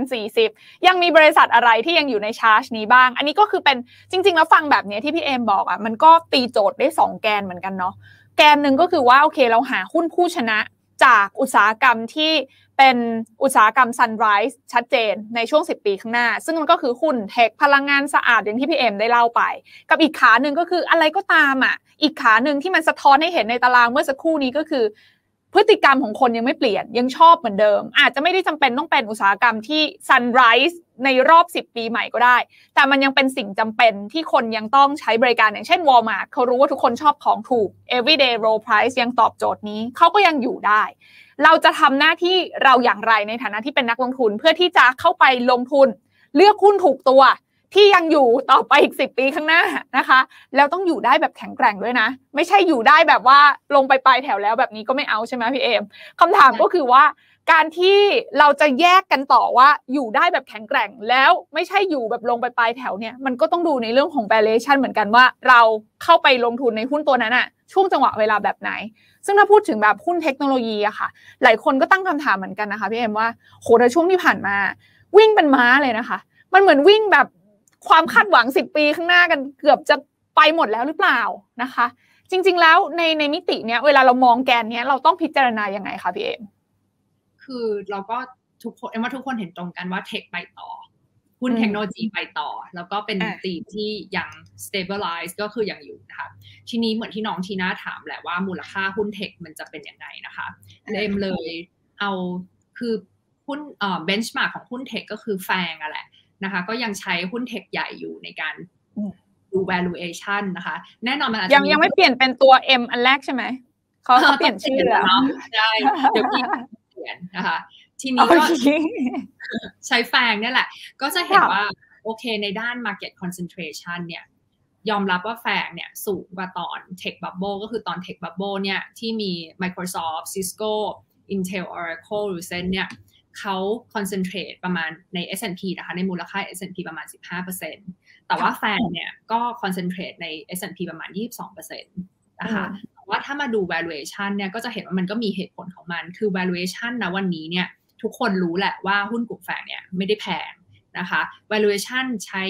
2040ยังมีบริษัทอะไรที่ยังอยู่ในชาร์ตนี้บ้างอันนี้ก็คือเป็นจริงๆแล้วฟังแบบนี้ที่พี่เอมบอกอ่ะมันก็ตีโจทย์ได้2แกนเหมือนกันเนาะแกนนึงก็คือว่าโอเคเราหาหุ้นผู้ชนะจากอุตสาหกรรมที่เป็นอุตสาหกรรม Sunrise ชัดเจนในช่วง10ปีข้างหน้าซึ่งมันก็คือหุ้นเทคพลังงานสะอาดอย่างที่พี่เอ็มได้เล่าไปกับอีกขาหนึ่งก็คืออะไรก็ตามอีกขาหนึ่งที่มันสะท้อนให้เห็นในตารางเมื่อสักครู่นี้ก็คือพฤติกรรมของคนยังไม่เปลี่ยนยังชอบเหมือนเดิมอาจจะไม่ได้จำเป็นต้องเป็นอุตสาหกรรมที่ Sunrise ในรอบ10ปีใหม่ก็ได้แต่มันยังเป็นสิ่งจำเป็นที่คนยังต้องใช้บริการอย่างเช่น Walmart เขารู้ว่าทุกคนชอบของถูก everyday low price ยังตอบโจทย์นี้เขาก็ยังอยู่ได้เราจะทำหน้าที่เราอย่างไรในฐานะที่เป็นนักลงทุนเพื่อที่จะเข้าไปลงทุนเลือกหุ้นถูกตัวที่ยังอยู่ต่อไปอีก10ปีข้างหน้านะคะแล้วต้องอยู่ได้แบบแข็งแกร่งด้วยนะไม่ใช่อยู่ได้แบบว่าลงไปปลายแถวแล้วแบบนี้ก็ไม่เอาใช่ไหมพี่เอมคำถามก็คือว่าการที่เราจะแยกกันต่อว่าอยู่ได้แบบแข็งแกร่งแล้วไม่ใช่อยู่แบบลงไปปลายแถวเนี่ยมันก็ต้องดูในเรื่องของ valuation เหมือนกันว่าเราเข้าไปลงทุนในหุ้นตัวนั้นช่วงจังหวะเวลาแบบไหนซึ่งถ้าพูดถึงแบบหุ้นเทคโนโลยีอะค่ะหลายคนก็ตั้งคำถามเหมือนกันนะคะพี่เอ็มว่าโหในช่วงที่ผ่านมาวิ่งเป็นม้าเลยนะคะมันเหมือนวิ่งแบบความคาดหวัง10ปีข้างหน้ากันเกือบจะไปหมดแล้วหรือเปล่านะคะจริงๆแล้วในมิติเนี้ยเวลาเรามองแกนเนี้ยเราต้องพิจารณายังไงคะพี่เอ็มคือเราก็ทุกคนว่าทุกคนเห็นตรงกันว่าเทคไปต่อหุ้นเทคโนโลยีไปต่อแล้วก็เป็นธีมที่ยัง stabilize ก็คือยังอยู่นะคะทีนี้เหมือนที่น้องทีน่าถามแหละว่ามูลค่าหุ้นเทคมันจะเป็นยังไงนะคะเอ็มเลยเอาคือหุ้นbenchmark ของหุ้นเทคก็คือแฟงอะแหละนะคะก็ยังใช้หุ้นเทคใหญ่อยู่ในการดู valuation นะคะแน่นอนมันอาจจะยังไม่เปลี่ยนเป็นตัว M อันแรกใช่ไหมเขาเปลี่ยนชื่อแล้วใช่เดี๋ยวพี่เปลี่ยนนะคะทีนี้ก็ใช้แฟงเนี่ยแหละก็จะเห็นว่าโอเคในด้าน market concentration เนี่ยยอมรับว่าแฟงเนี่ยสูงกว่าตอน tech bubble ก็คือตอน tech bubble เนี่ยที่มี Microsoft Cisco Intel Oracle Lucent เนี่ยเขา concentrate ประมาณใน S&P นะคะในมูลค่า S&P ประมาณ 15% แต่ว่าแฟงเนี่ยก็ concentrate ใน S&P ประมาณ 22% นะคะแต่ว่าถ้ามาดู valuation เนี่ยก็จะเห็นว่ามันก็มีเหตุผลของมันคือ valuation นะวันนี้เนี่ยทุกคนรู้แหละว่าหุ้นกลุ่มแฟงเนี่ยไม่ได้แพงนะคะ valuation ใช้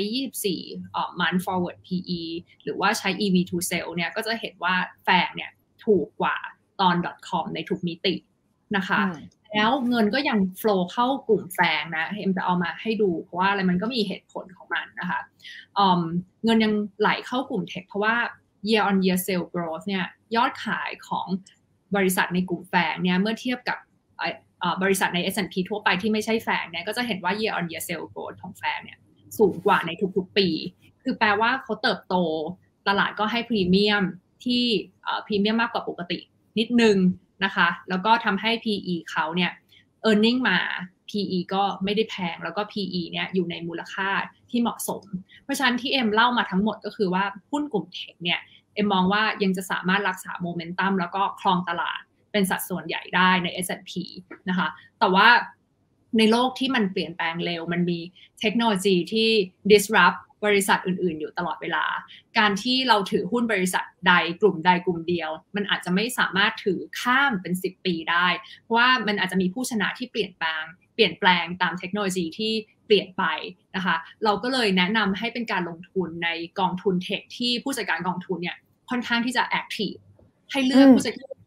24 month forward PE หรือว่าใช้ EV to sell เนี่ยก็จะเห็นว่าแฟงเนี่ยถูกกว่าตอน .com ในทุกมิตินะคะแล้วเงินก็ยัง flow เข้ากลุ่มแฟงนะเอ็มจะเอามาให้ดูเพราะว่าอะไรมันก็มีเหตุผลของมันนะคะเงินยังไหลเข้ากลุ่มเทคเพราะว่า year on year sale growth เนี่ยยอดขายของบริษัทในกลุ่มแฟงเนี่ยเมื่อเทียบกับบริษัทใน S&P ทั่วไปที่ไม่ใช่แฟงเนี่ยก็จะเห็นว่า year on year sale growth ของแฟงเนี่ยสูงกว่าในทุกๆปีคือแปลว่าเขาเติบโตตลาดก็ให้พรีเมียมที่พรีเมียมมากกว่าปกตินิดนึงนะคะแล้วก็ทำให้ PE เขาเนี่ย earning มา PE ก็ไม่ได้แพงแล้วก็ PE เนี่ยอยู่ในมูลค่าที่เหมาะสมเพราะฉะนั้นที่เอ็มเล่ามาทั้งหมดก็คือว่าหุ้นกลุ่มเทคเนี่ยเอ็มมองว่ายังจะสามารถรักษาโมเมนตัมแล้วก็ครองตลาดเป็นสัดส่วนใหญ่ได้ใน S&P นะคะแต่ว่าในโลกที่มันเปลี่ยนแปลงเร็วมันมีเทคโนโลยีที่ disrupt บริษัทอื่นๆอยู่ตลอดเวลาการที่เราถือหุ้นบริษัทใดกลุ่มเดียวมันอาจจะไม่สามารถถือข้ามเป็น10ปีได้เพราะว่ามันอาจจะมีผู้ชนะที่เปลี่ยนแปลงตามเทคโนโลยีที่เปลี่ยนไปนะคะเราก็เลยแนะนำให้เป็นการลงทุนในกองทุนเทคที่ผู้จัดการกองทุนเนี่ยค่อนข้างที่จะ active ให้เลือกผู้จัดการ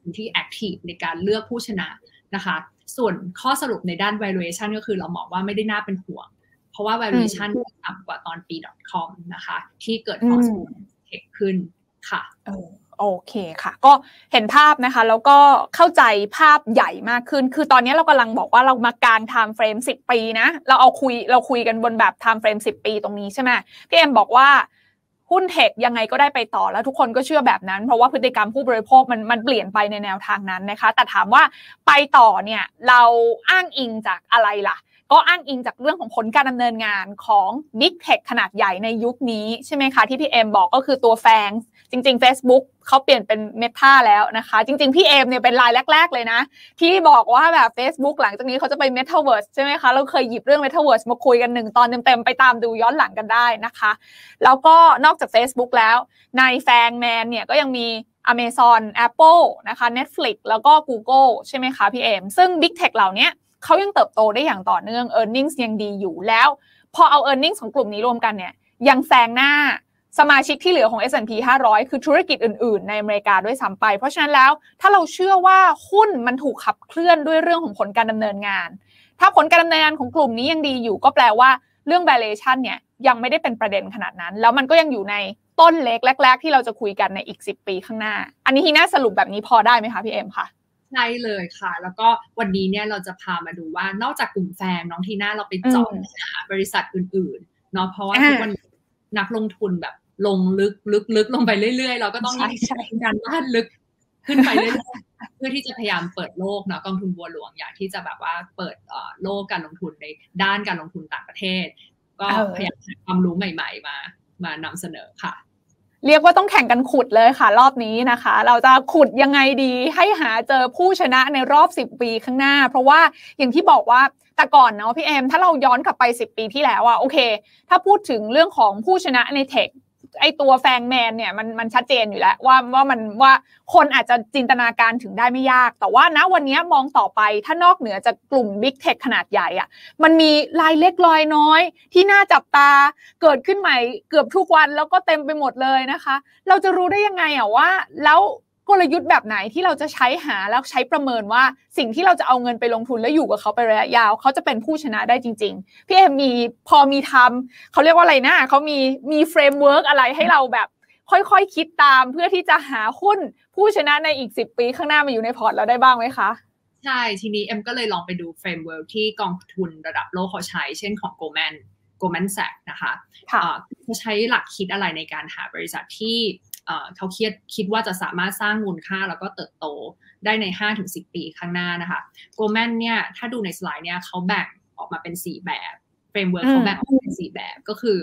ที่ active ในการเลือกผู้ชนะนะคะส่วนข้อสรุปในด้าน valuation ก็คือเรามองว่าไม่ได้น่าเป็นห่วงเพราะว่า valuation ต่ำกว่าตอนปี .com นะคะที่เกิด force tech ขึ้นค่ะโอเคค่ะก็เห็นภาพนะคะแล้วก็เข้าใจภาพใหญ่มากขึ้นคือตอนนี้เรากำลังบอกว่าเรามากาง time frame 10 ปีนะเราคุยกันบนแบบ time frame 10 ปีตรงนี้ใช่ไหมพี่เอ็มบอกว่าหุ้นเทคยังไงก็ได้ไปต่อแล้วทุกคนก็เชื่อแบบนั้นเพราะว่าพฤติกรรมผู้บริโภคมันเปลี่ยนไปในแนวทางนั้นนะคะแต่ถามว่าไปต่อเนี่ยเราอ้างอิงจากอะไรล่ะก็อ้างอิงจากเรื่องของผลการดำเนินงานของ Big Tech ขนาดใหญ่ในยุคนี้ใช่ไหมคะที่พี่เอ็มบอกก็คือตัวแฟงจริงๆ Facebook เขาเปลี่ยนเป็น Meta แล้วนะคะจริงๆพี่เอ็มเนี่ยเป็นรายแรกๆเลยนะที่บอกว่าแบบ Facebook หลังจากนี้เขาจะไป Metaverse ใช่ไหมคะเราเคยหยิบเรื่อง Metaverse มาคุยกัน1 ตอนเต็มๆไปตามดูย้อนหลังกันได้นะคะแล้วก็นอกจาก Facebook แล้วในแฟงแมนเนี่ยก็ยังมี Amazon Apple นะคะ Netflix แล้วก็ Google ใช่ไหมคะพี่เอ็มซึ่ง Big Tech เหล่านี้เขายังเติบโตได้อย่างต่อเนื่อง earnings ยังดีอยู่แล้วพอเอา earnings ของกลุ่มนี้รวมกันเนี่ยยังแซงหน้าสมาชิกที่เหลือของ S&P 500 คือธุรกิจอื่นๆในอเมริกาด้วยซ้ำไปเพราะฉะนั้นแล้วถ้าเราเชื่อว่าหุ้นมันถูกขับเคลื่อนด้วยเรื่องของผลการดำเนินงานถ้าผลการดำเนินงานของกลุ่มนี้ยังดีอยู่ก็แปลว่าเรื่อง valuation เนี่ยยังไม่ได้เป็นประเด็นขนาดนั้นแล้วมันก็ยังอยู่ในต้นเล็กแรกๆที่เราจะคุยกันในอีก10 ปีข้างหน้าอันนี้ทีน่าสรุปแบบนี้พอได้ไหมคะพี่เอ็มคะใช่เลยค่ะแล้วก็วันนี้เนี่ยเราจะพามาดูว่านอกจากกลุ่มแฟนน้องทีน่าเราไปเจาะบริษัทอื่นๆเนาะเพราะว่าทุกวันนักลงทุนแบบลงลึกลงไปเรื่อยๆเราก็ต้องใช้การบ้านลึกขึ้นไปเรื่อยๆเพื่อที่จะพยายามเปิดโลกเนาะกองทุนบัวหลวงอยากที่จะแบบว่าเปิดโลกการลงทุนในด้านการลงทุนต่างประเทศก็พยายามหาความรู้ใหม่ๆมานำเสนอค่ะเรียกว่าต้องแข่งกันขุดเลยค่ะรอบนี้นะคะเราจะขุดยังไงดีให้หาเจอผู้ชนะในรอบ10 ปีข้างหน้าเพราะว่าอย่างที่บอกว่าแต่ก่อนเนาะพี่เอ็มถ้าเราย้อนกลับไป10 ปีที่แล้วอะโอเคถ้าพูดถึงเรื่องของผู้ชนะในเทคไอตัวแฟงแมนเนี่ยมันชัดเจนอยู่แล้วว่าคนอาจจะจินตนาการถึงได้ไม่ยากแต่ว่าณวันนี้มองต่อไปถ้านอกเหนือจากกลุ่ม Big Tech ขนาดใหญ่อะมันมีรายเล็กรายน้อยที่น่าจับตาเกิดขึ้นใหม่เกือบทุกวันแล้วก็เต็มไปหมดเลยนะคะเราจะรู้ได้ยังไงอะว่าแล้วกลยุทธ์แบบไหนที่เราจะใช้หาแล้วใช้ประเมินว่าสิ่งที่เราจะเอาเงินไปลงทุนแล้วอยู่กับเขาไประยะยาวเขาจะเป็นผู้ชนะได้จริงๆพี่เอ็มพอมีทำเขาเรียกว่าอะไรนะเขามีเฟรมเวิร์กอะไรให้เราแบบค่อยๆคิดตามเพื่อที่จะหาหุ้นผู้ชนะในอีก10 ปีข้างหน้ามาอยู่ในพอร์ตเราได้บ้างไหมคะใช่ทีนี้เอ็มก็เลยลองไปดูเฟรมเวิร์กที่กองทุนระดับโลกเขาใช้เช่นของ Goldman Sachs นะคะเขาใช้หลักคิดอะไรในการหาบริษัทที่เขาคิดว่าจะสามารถสร้างมูลค่าแล้วก็เติบโตได้ใน 5-10 ปีข้างหน้านะคะโกลแมนเนี่ยถ้าดูในสไลด์เนี่ยเขาแบ่งออกมาเป็น4แบบเฟรมเวิร์กเขาแบ่งออกมาเป็น4แบบก็คือ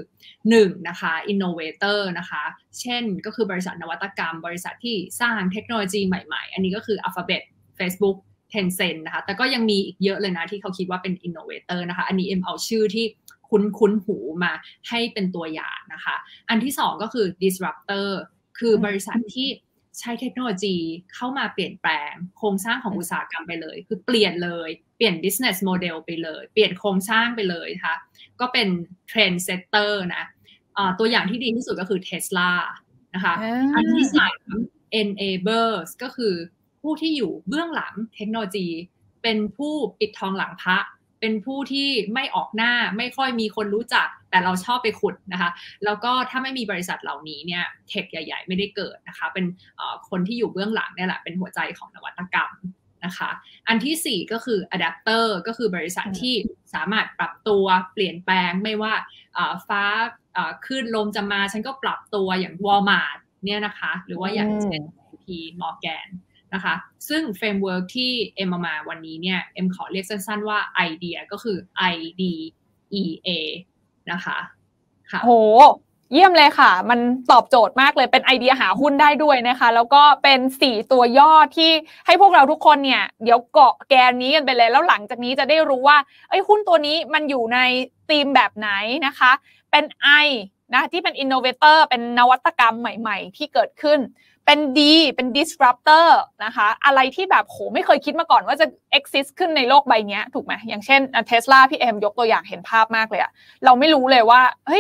1นะคะ innovator นะคะเช่นก็คือบริษัทนวัตกรรมบริษัทที่สร้างเทคโนโลยีใหม่ๆอันนี้ก็คือ Alphabet Facebook Tencent นะคะแต่ก็ยังมีอีกเยอะเลยนะที่เขาคิดว่าเป็น innovator นะคะอันนี้เอ็มเอาชื่อที่คุ้นหูมาให้เป็นตัวอย่างนะคะอันที่2ก็คือ disruptorคือบริษัทที่ใช้เทคโนโลยีเข้ามาเปลี่ยนแปลงโครงสร้างของอุตสาหกรรมไปเลยคือเปลี่ยนเลยเปลี่ยน business model ไปเลยเปลี่ยนโครงสร้างไปเลยค่ะก็เป็น trend setter นะตัวอย่างที่ดีที่สุดก็คือ Tesla นะคะอันที่3 enablers ก็คือผู้ที่อยู่เบื้องหลังเทคโนโลยีเป็นผู้ปิดทองหลังพระเป็นผู้ที่ไม่ออกหน้าไม่ค่อยมีคนรู้จักแต่เราชอบไปขุดนะคะแล้วก็ถ้าไม่มีบริษัทเหล่านี้เนี่ยเทคใหญ่ๆไม่ได้เกิดนะคะเป็นคนที่อยู่เบื้องหลังเนี่ยแหละเป็นหัวใจของนวัตกรรมนะคะอันที่4ก็คือ adapter ก็คือบริษัทที่สามารถปรับตัวเปลี่ยนแปลงไม่ว่าฟ้าขึ้นลมจะมาฉันก็ปรับตัวอย่าง Walmart เนี่ยนะคะหรือว่าอย่างเช่น JP Morganนะคะซึ่งเฟรมเวิร์กที่เอ็มมาวันนี้เนี่ยเอ็มขอเรียกสั้นๆว่า IDEA ก็คือ IDEA นะคะค่ะโหเยี่ยมเลยค่ะมันตอบโจทย์มากเลยเป็นไอเดียหาหุ้นได้ด้วยนะคะแล้วก็เป็น4ตัวย่อที่ให้พวกเราทุกคนเนี่ยเดี๋ยวเกาะแกนนี้กันไปเลยแล้วหลังจากนี้จะได้รู้ว่าหุ้นตัวนี้มันอยู่ในธีมแบบไหนนะคะเป็น I นะที่เป็น innovator เป็นนวัตกรรมใหม่ๆที่เกิดขึ้นเป็น D เป็น disruptor นะคะอะไรที่แบบโหไม่เคยคิดมาก่อนว่าจะ exist ขึ้นในโลกใบนี้ถูกไหมอย่างเช่น Tesla พี่เอ็มยกตัวอย่างเห็นภาพมากเลยอะเราไม่รู้เลยว่าเฮ้ย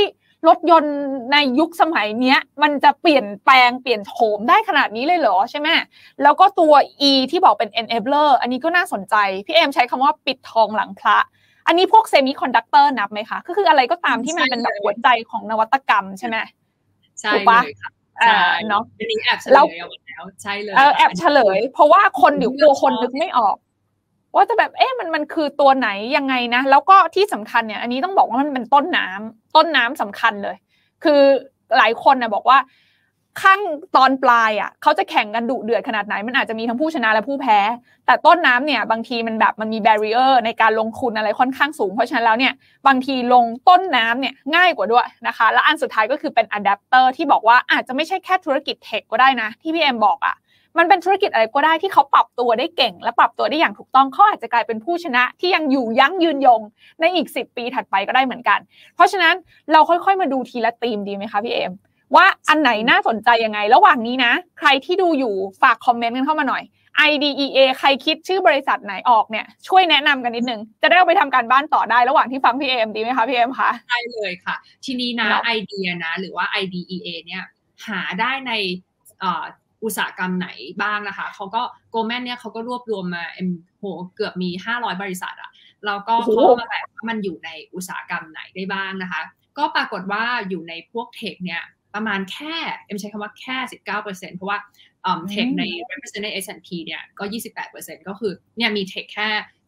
รถยนต์ในยุคสมัยเนี้ยมันจะเปลี่ยนแปลงเปลี่ยนโฉมได้ขนาดนี้เลยเหรอใช่ไหมแล้วก็ตัว E ที่บอกเป็น enabler อันนี้ก็น่าสนใจพี่เอมใช้คำว่าปิดทองหลังพระอันนี้พวกเซมิคอนดักเตอร์นับไหมคะก็คืออะไรก็ตามที่มันเป็นแบบหัวใจของนวัตกรรมใช่ไหมใช่เลยค่ะใช่เนาะอันนี้แอบเฉลยเอาแล้วใช่เลยแอบเฉลยเพราะว่าคนเดี๋ยวกลัวคนนึกไม่ออกว่าจะแบบมันคือตัวไหนยังไงนะแล้วก็ที่สำคัญเนี่ยอันนี้ต้องบอกว่ามันเป็นต้นน้ำสำคัญเลยคือหลายคนนะบอกว่าข้างตอนปลายเขาจะแข่งกันดุเดือดขนาดไหนมันอาจจะมีทั้งผู้ชนะและผู้แพ้แต่ต้นน้ำเนี่ยบางทีมันมีแบรีเออร์ในการลงทุนอะไรค่อนข้างสูงเพราะฉะนั้นแล้วเนี่ยบางทีลงต้นน้ำเนี่ยง่ายกว่าด้วยนะคะและอันสุดท้ายก็คือเป็นอะแดปเตอร์ที่บอกว่าอาจจะไม่ใช่แค่ธุรกิจเทคก็ได้นะที่พี่เอ็มบอกมันเป็นธุรกิจอะไรก็ได้ที่เขาปรับตัวได้เก่งและปรับตัวได้อย่างถูกต้องเขาอาจจะกลายเป็นผู้ชนะที่ยังอยู่ยั้งยืนยงในอีก10 ปีถัดไปก็ได้เหมือนกันเพราะฉะนั้นเราค่อยๆมาดูทีละธีมดีไหมคะพี่เอมว่าอันไหนน่าสนใจยังไงระหว่างนี้นะใครที่ดูอยู่ฝากคอมเมนต์กันเข้ามาหน่อย IDEA ใครคิดชื่อบริษัทไหนออกเนี่ยช่วยแนะนำกันนิดนึงจะได้เอาไปทำการบ้านต่อได้ระหว่างที่ฟังพี่เอมดีไหมคะพี่เอมคะใช่เลยค่ะทีนี้นะไอเดียนะหรือว่า IDEA เนี่ยหาได้ในอุตสาหกรรมไหนบ้างนะคะเขาก็โกลแมนเนี่ยเขาก็รวบรวมมาเกือบมี500บริษัทแล้วก็เขามาแบบว่ามันอยู่ในอุตสาหกรรมไหนได้บ้างนะคะก็ปรากฏว่าอยู่ในพวกเทคเนี่ยประมาณแค่ใช้คำว่าแค่ 19% เพราะว่าเทคใน represent ใน S&P เนี่ยก็ 28% ก็คือเนี่ยมีเทคแค่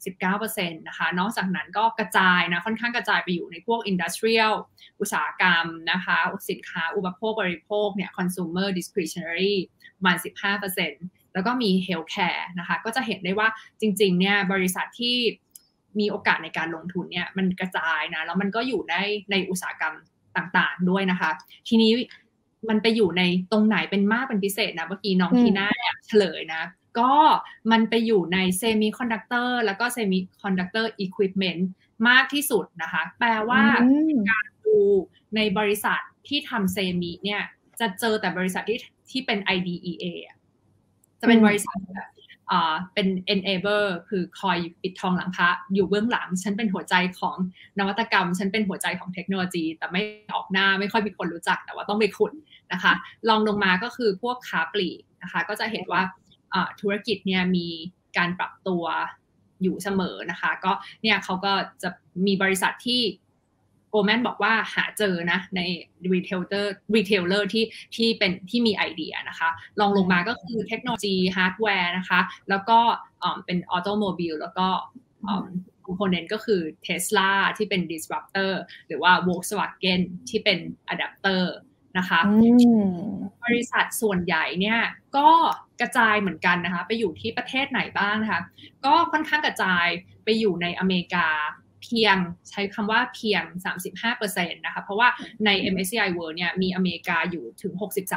19% นะคะนอกจากนั้นก็กระจายนะค่อนข้างกระจายไปอยู่ในพวก industrial อุตสาหกรรมนะคะสินค้าอุปโภคบริโภคเนี่ย consumer discretionary ประมาณ 15% แล้วก็มี healthcare นะคะก็จะเห็นได้ว่าจริงๆเนี่ยบริษัทที่มีโอกาสในการลงทุนเนี่ยมันกระจายนะแล้วมันก็อยู่ในอุตสาหกรรมต่างๆด้วยนะคะทีนี้มันไปอยู่ในตรงไหนเป็นมากเป็นพิเศษนะเมื่อกี้น้องทีน่าเฉลยนะก็มันไปอยู่ในเซมิคอนดักเตอร์แล้วก็เซมิคอนดักเตอร์อิควิปเมนต์มากที่สุดนะคะแปลว่าการดูในบริษัทที่ทำเซมิเนี่ยจะเจอแต่บริษัทที่เป็น IDEA จะเป็นบริษัทแบบเป็น enabler คือคอยปิดทองหลังพระอยู่เบื้องหลังฉันเป็นหัวใจของนวัตกรรมฉันเป็นหัวใจของเทคโนโลยีแต่ไม่ออกหน้าไม่ค่อยมีคนรู้จักแต่ว่าต้องไปขุดนะคะลองลงมาก็คือพวกค้าปลีกนะคะก็จะเห็นว่าธุรกิจเนี่ยมีการปรับตัวอยู่เสมอนะคะก็เนี่ยเขาก็จะมีบริษัทที่โกลแมนบอกว่าหาเจอนะในรีเทลเลอร์ที่มีไอเดียนะคะลองลงมาก็คือเทคโนโลยีฮาร์ดแวร์นะคะแล้วก็เป็นออโตโมบิลแล้วก็คอมโพเนนต์ก็คือ Tesla ที่เป็น disruptor หรือว่า Volkswagen ที่เป็น adapter นะคะบริษัทส่วนใหญ่เนี่ยก็กระจายเหมือนกันนะคะไปอยู่ที่ประเทศไหนบ้างนะคะก็ค่อนข้างกระจายไปอยู่ในอเมริกาเพียงใช้คำว่าเพียง 35% นะคะเพราะว่าใน MSCI World เนี่ยมีอเมริกาอยู่ถึง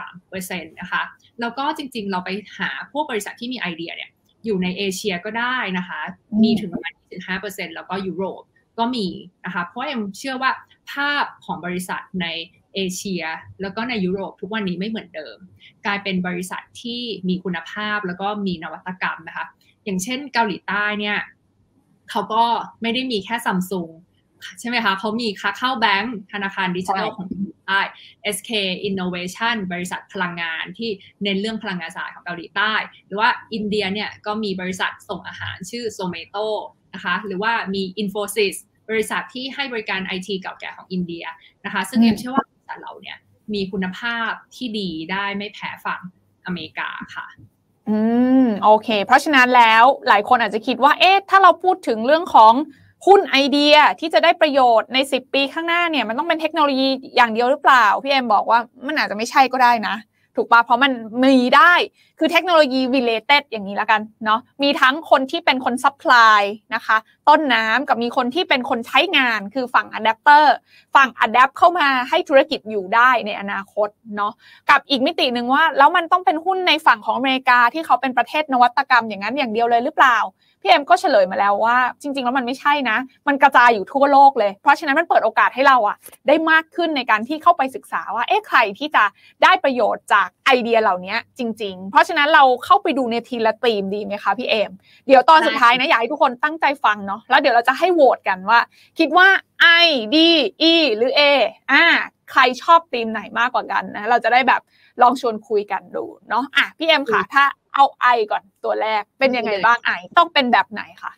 63% นะคะแล้วก็จริงๆเราไปหาพวกบริษัทที่มีไอเดียเนี่ยอยู่ในเอเชียก็ได้นะคะมีถึงประมาณ 25% แล้วก็ยุโรปก็มีนะคะเพราะเอ็มเชื่อว่าภาพของบริษัทในเอเชียแล้วก็ในยุโรปทุกวันนี้ไม่เหมือนเดิมกลายเป็นบริษัทที่มีคุณภาพแล้วก็มีนวัตกรรมนะคะอย่างเช่นเกาหลีใต้เนี่ยเขาก็ไม่ได้มีแค่ซัมซุงใช่ไหมคะเขามีค้าเข้าแบงก์ธนาคารดิจิทัลของเกาหลีใต้ SK Innovation บริษัทพลังงานที่เน้นเรื่องพลังงานสะอาดของเกาหลีใต้หรือว่าอินเดียเนี่ยก็มีบริษัทส่งอาหารชื่อ Zomato นะคะหรือว่ามี Infosys บริษัทที่ให้บริการ IT เก่าแก่ของอินเดียนะคะซึ่งเอ็มเชื่อว่าบริษัทเราเนี่ยมีคุณภาพที่ดีได้ไม่แพ้ฝั่งอเมริกาค่ะโอเคเพราะฉะนั้นแล้วหลายคนอาจจะคิดว่าถ้าเราพูดถึงเรื่องของหุ้นไอเดียที่จะได้ประโยชน์ใน10 ปีข้างหน้าเนี่ยมันต้องเป็นเทคโนโลยีอย่างเดียวหรือเปล่าพี่เอ็มบอกว่ามันอาจจะไม่ใช่ก็ได้นะถูกป่ะเพราะมันมีได้คือเทคโนโลยี related อย่างนี้ละกันเนาะมีทั้งคนที่เป็นคน supply นะคะต้นน้ำกับมีคนที่เป็นคนใช้งานคือฝั่ง adapter ฝั่ง adapt เข้ามาให้ธุรกิจอยู่ได้ในอนาคตเนาะกับอีกมิติหนึ่งว่าแล้วมันต้องเป็นหุ้นในฝั่งของอเมริกาที่เขาเป็นประเทศนวัตกรรมอย่างนั้นอย่างเดียวเลยหรือเปล่าพี่เอ็มก็เฉลยมาแล้วว่าจริงๆแล้วมันไม่ใช่นะมันกระจายอยู่ทั่วโลกเลยเพราะฉะนั้นมันเปิดโอกาสให้เราได้มากขึ้นในการที่เข้าไปศึกษาว่าใครที่จะได้ประโยชน์จากไอเดียเหล่านี้จริงๆเพราะฉะนั้นเราเข้าไปดูในทีละธีมดีไหมคะพี่เอ็มเดี๋ยวตอนสุดท้ายนะอยากให้ทุกคนตั้งใจฟังเนาะนาะแล้วเดี๋ยวเราจะให้โหวตกันว่าคิดว่า I D E หรือ A ใครชอบธีมไหนมากกว่ากันนะเราจะได้แบบลองชวนคุยกันดูเนาะพี่เอ็มค่ะถ้าเอา I ก่อนตัวแรกเป็นยังไงบ้าง I ต้องเป็นแบบไหนคะ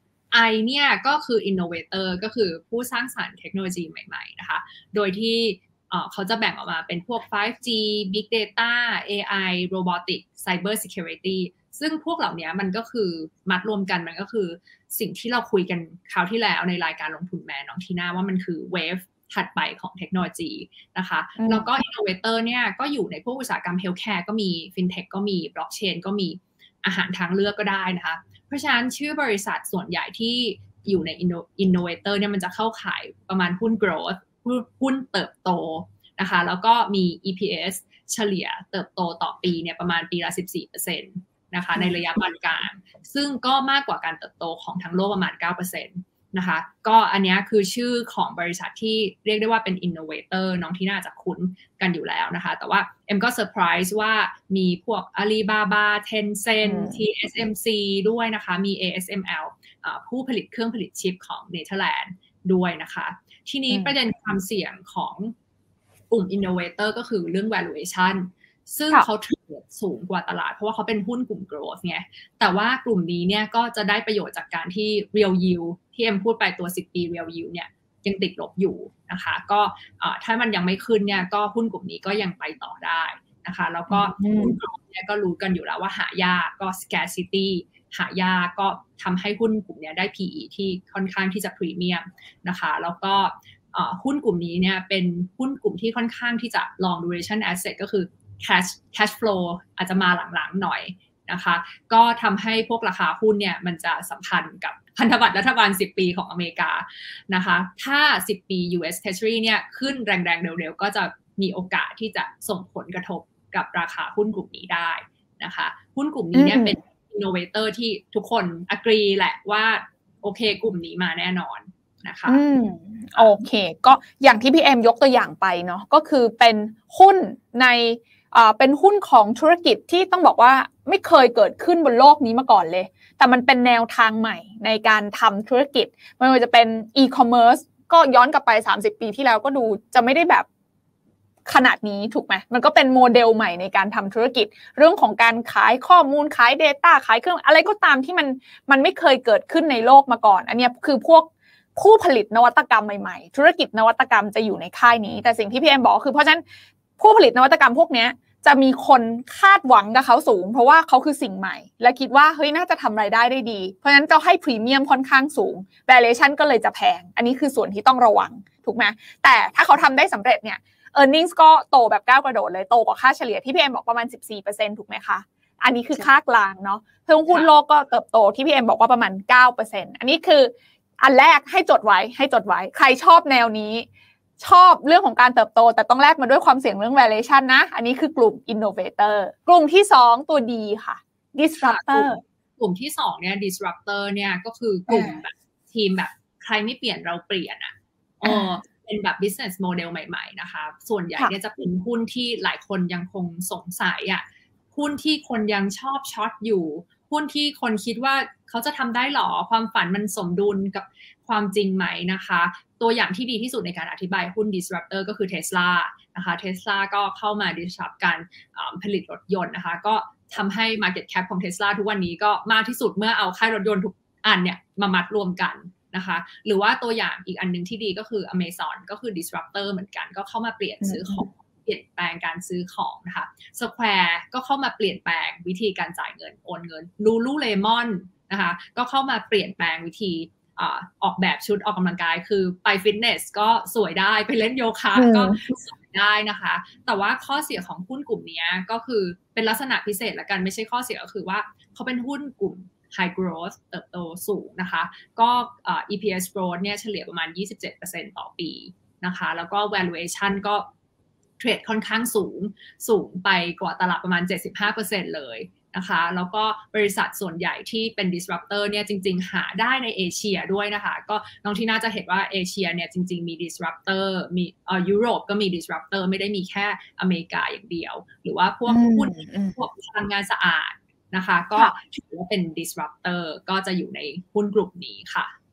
I เนี่ยก็คือ innovator ก็คือผู้สร้างสรรค์เทคโนโลยีใหม่ๆนะคะโดยที่เขาจะแบ่งออกมาเป็นพวก 5G Big Data AI Robotics Cyber Security ซึ่งพวกเหล่านี้มันก็คือมัดรวมกันมันก็คือสิ่งที่เราคุยกันคราวที่แล้วในรายการลงทุนแมนน้องทีน่าว่ามันคือเวฟถัดไปของเทคโนโลยีนะคะแล้วก็ innovator เนี่ยก็อยู่ในพวกอุตสาหกรรม healthcare ก็มี fintech ก็มี blockchain ก็มีอาหารทางเลือกก็ได้นะคะเพราะฉะนั้นชื่อบริษัทส่วนใหญ่ที่อยู่ใน innovator เนี่ยมันจะเข้าขายประมาณหุ้น growth หุ้นเติบโตนะคะแล้วก็มี EPS เฉลี่ยเติบโตต่อปีเนี่ยประมาณปีละ 14% นะคะในระยะปานกลางซึ่งก็มากกว่าการเติบโตของทั้งโลกประมาณ 9%นะคะก็อันนี้คือชื่อของบริษัทที่เรียกได้ว่าเป็น innovator น้องที่น่าจะคุ้นกันอยู่แล้วนะคะแต่ว่าเอ็มก็เซอร์ไพรส์ว่ามีพวก Alibaba Tencent TSMC ด้วยนะคะมี ASML ผู้ผลิตเครื่องผลิตชิปของเนเธอร์แลนด์ด้วยนะคะทีนี้ประเด็นความเสี่ยงของกลุ่ม innovator ก็คือเรื่อง valuation ซึ่งเขาเทรดสูงกว่าตลาดเพราะว่าเขาเป็นหุ้นกลุ่ม growth ไงแต่ว่ากลุ่มนี้เนี่ยก็จะได้ประโยชน์จากการที่ real yield ที่เอ็มพูดไปตัว10 ปี real yield เนี่ยยังติดลบอยู่นะคะก็ถ้ามันยังไม่ขึ้นเนี่ยก็หุ้นกลุ่มนี้ก็ยังไปต่อได้นะคะแล้วก็หุ้น growth เนี่ยก็รู้กันอยู่แล้วว่าหายากก็ scarcity หายากก็ทำให้หุ้นกลุ่มนี้ได้ PE ที่ค่อนข้างที่จะพรีเมียมนะคะแล้วก็หุ้นกลุ่มนี้เนี่ยเป็นหุ้นกลุ่มที่ค่อนข้างที่จะ long duration asset ก็คือcash flow อาจจะมาหลังๆหน่อยนะคะก็ทำให้พวกราคาหุ้นเนี่ยมันจะสัมพันธ์กับพันธบัตรรัฐบาล10 ปีของอเมริกานะคะถ้า10 ปี US Treasury เนี่ยขึ้นแรงๆเร็วๆก็จะมีโอกาสที่จะส่งผลกระทบกับราคาหุ้นกลุ่มนี้ได้นะคะหุ้นกลุ่มนี้เนี่ยเป็น innovator ที่ทุกคน agree แหละว่าโอเคกลุ่มนี้มาแน่นอนนะคะโอเคก็อย่างที่พี่เอ็มยกตัวอย่างไปเนาะก็คือเป็นหุ้นในเป็นหุ้นของธุรกิจที่ต้องบอกว่าไม่เคยเกิดขึ้นบนโลกนี้มาก่อนเลยแต่มันเป็นแนวทางใหม่ในการทำธุรกิจไม่ว่าจะเป็นอีคอมเมิร์ซก็ย้อนกลับไป30 ปีที่แล้วก็ดูจะไม่ได้แบบขนาดนี้ถูกไหมมันก็เป็นโมเดลใหม่ในการทำธุรกิจเรื่องของการขายข้อมูลขาย Data ขายเครื่องอะไรก็ตามที่มันไม่เคยเกิดขึ้นในโลกมาก่อนอันนี้คือพวกผู้ผลิตนวัตกรรมใหม่ๆธุรกิจนวัตกรรมจะอยู่ในค่ายนี้แต่สิ่งที่พี่เอ็มบอกคือเพราะฉะนั้นผู้ผลิตนวัตกรรมพวกนี้จะมีคนคาดหวังกับเขาสูงเพราะว่าเขาคือสิ่งใหม่และคิดว่าเฮ้ยน่าจะทำรายได้ได้ดีเพราะฉะนั้นจะให้พรีเมียมค่อนข้างสูง valuation ก็เลยจะแพงอันนี้คือส่วนที่ต้องระวังถูกไหมแต่ถ้าเขาทำได้สำเร็จเนี่ย earnings ก็โตแบบก้าวกระโดดเลยโตกว่าค่าเฉลี่ยที่พี่เอ็มบอกประมาณ 14% ถูกไหมคะอันนี้คือค่ากลางเนาะเพิ่มหุ้นโลกก็เติบโตที่พี่เอ็มบอกว่าประมาณ 9% อันนี้คืออันแรกให้จดไว้ใครชอบแนวนี้ชอบเรื่องของการเติบโตแต่ต้องแลกมาด้วยความเสี่ยงเรื่อง valuation นะอันนี้คือกลุ่ม innovator กลุ่มที่2ตัว D ค่ะ disruptor กลุ่มที่2เนี่ย disruptor เนี่ยก็คือกลุ่มแบบทีมแบบใครไม่เปลี่ยนเราเปลี่ยนเป็นแบบ business model ใหม่ๆนะคะส่วนใหญ่เนี่ยจะเป็นหุ้นที่หลายคนยังคงสงสัยหุ้นที่คนยังชอบช็อตอยู่หุ้นที่คนคิดว่าเขาจะทำได้หรอความฝันมันสมดุลกับความจริงไหมนะคะตัวอย่างที่ดีที่สุดในการอธิบายหุ้น disruptor ก็คือ Tesla นะคะ Tesla ก็เข้ามา disrupt การผลิตรถยนต์นะคะก็ทำให้ market cap ของ Tesla ทุกวันนี้ก็มากที่สุดเมื่อเอาค่ายรถยนต์ทุกอันเนี่ยมามัดรวมกันนะคะหรือว่าตัวอย่างอีกอันนึงที่ดีก็คือ Amazon ก็คือ disruptor เหมือนกันก็เข้ามาเปลี่ยนซื้อของเปลี่ยนแปลงการซื้อของนะคะ Square ก็เข้ามาเปลี่ยนแปลงวิธีการจ่ายเงินโอนเงิน Lululemon นะคะก็เข้ามาเปลี่ยนแปลงวิธีออกแบบชุดออกกำลังกายคือไปฟิตเนสก็สวยได้ไปเล่นโยคะก็สวยได้นะคะแต่ว่าข้อเสียของหุ้นกลุ่มนี้ก็คือเป็นลักษณะพิเศษละกันไม่ใช่ข้อเสียก็คือว่าเขาเป็นหุ้นกลุ่ม high growth เติบโตสูงนะคะก็EPS growth เนี่ยเฉลี่ยประมาณ 27% ต่อปีนะคะแล้วก็ valuation ก็เทรดค่อนข้างสูงไปกว่าตลาดประมาณ 75% เลยนะคะแล้วก็บริษัทส่วนใหญ่ที่เป็น disruptor เนี่ยจริงๆหาได้ในเอเชียด้วยนะคะก็น้องที่น่าจะเห็นว่าเอเชียเนี่ยจริงๆมี disruptor มียุโรปก็มี disruptor ไม่ได้มีแค่อเมริกาอย่างเดียวหรือว่าพวกหุ้นพวกพลังงานสะอาดนะคะก็ถือว่าเป็น disruptor ก็จะอยู่ในหุ้นกลุ่มนี้ค่ะ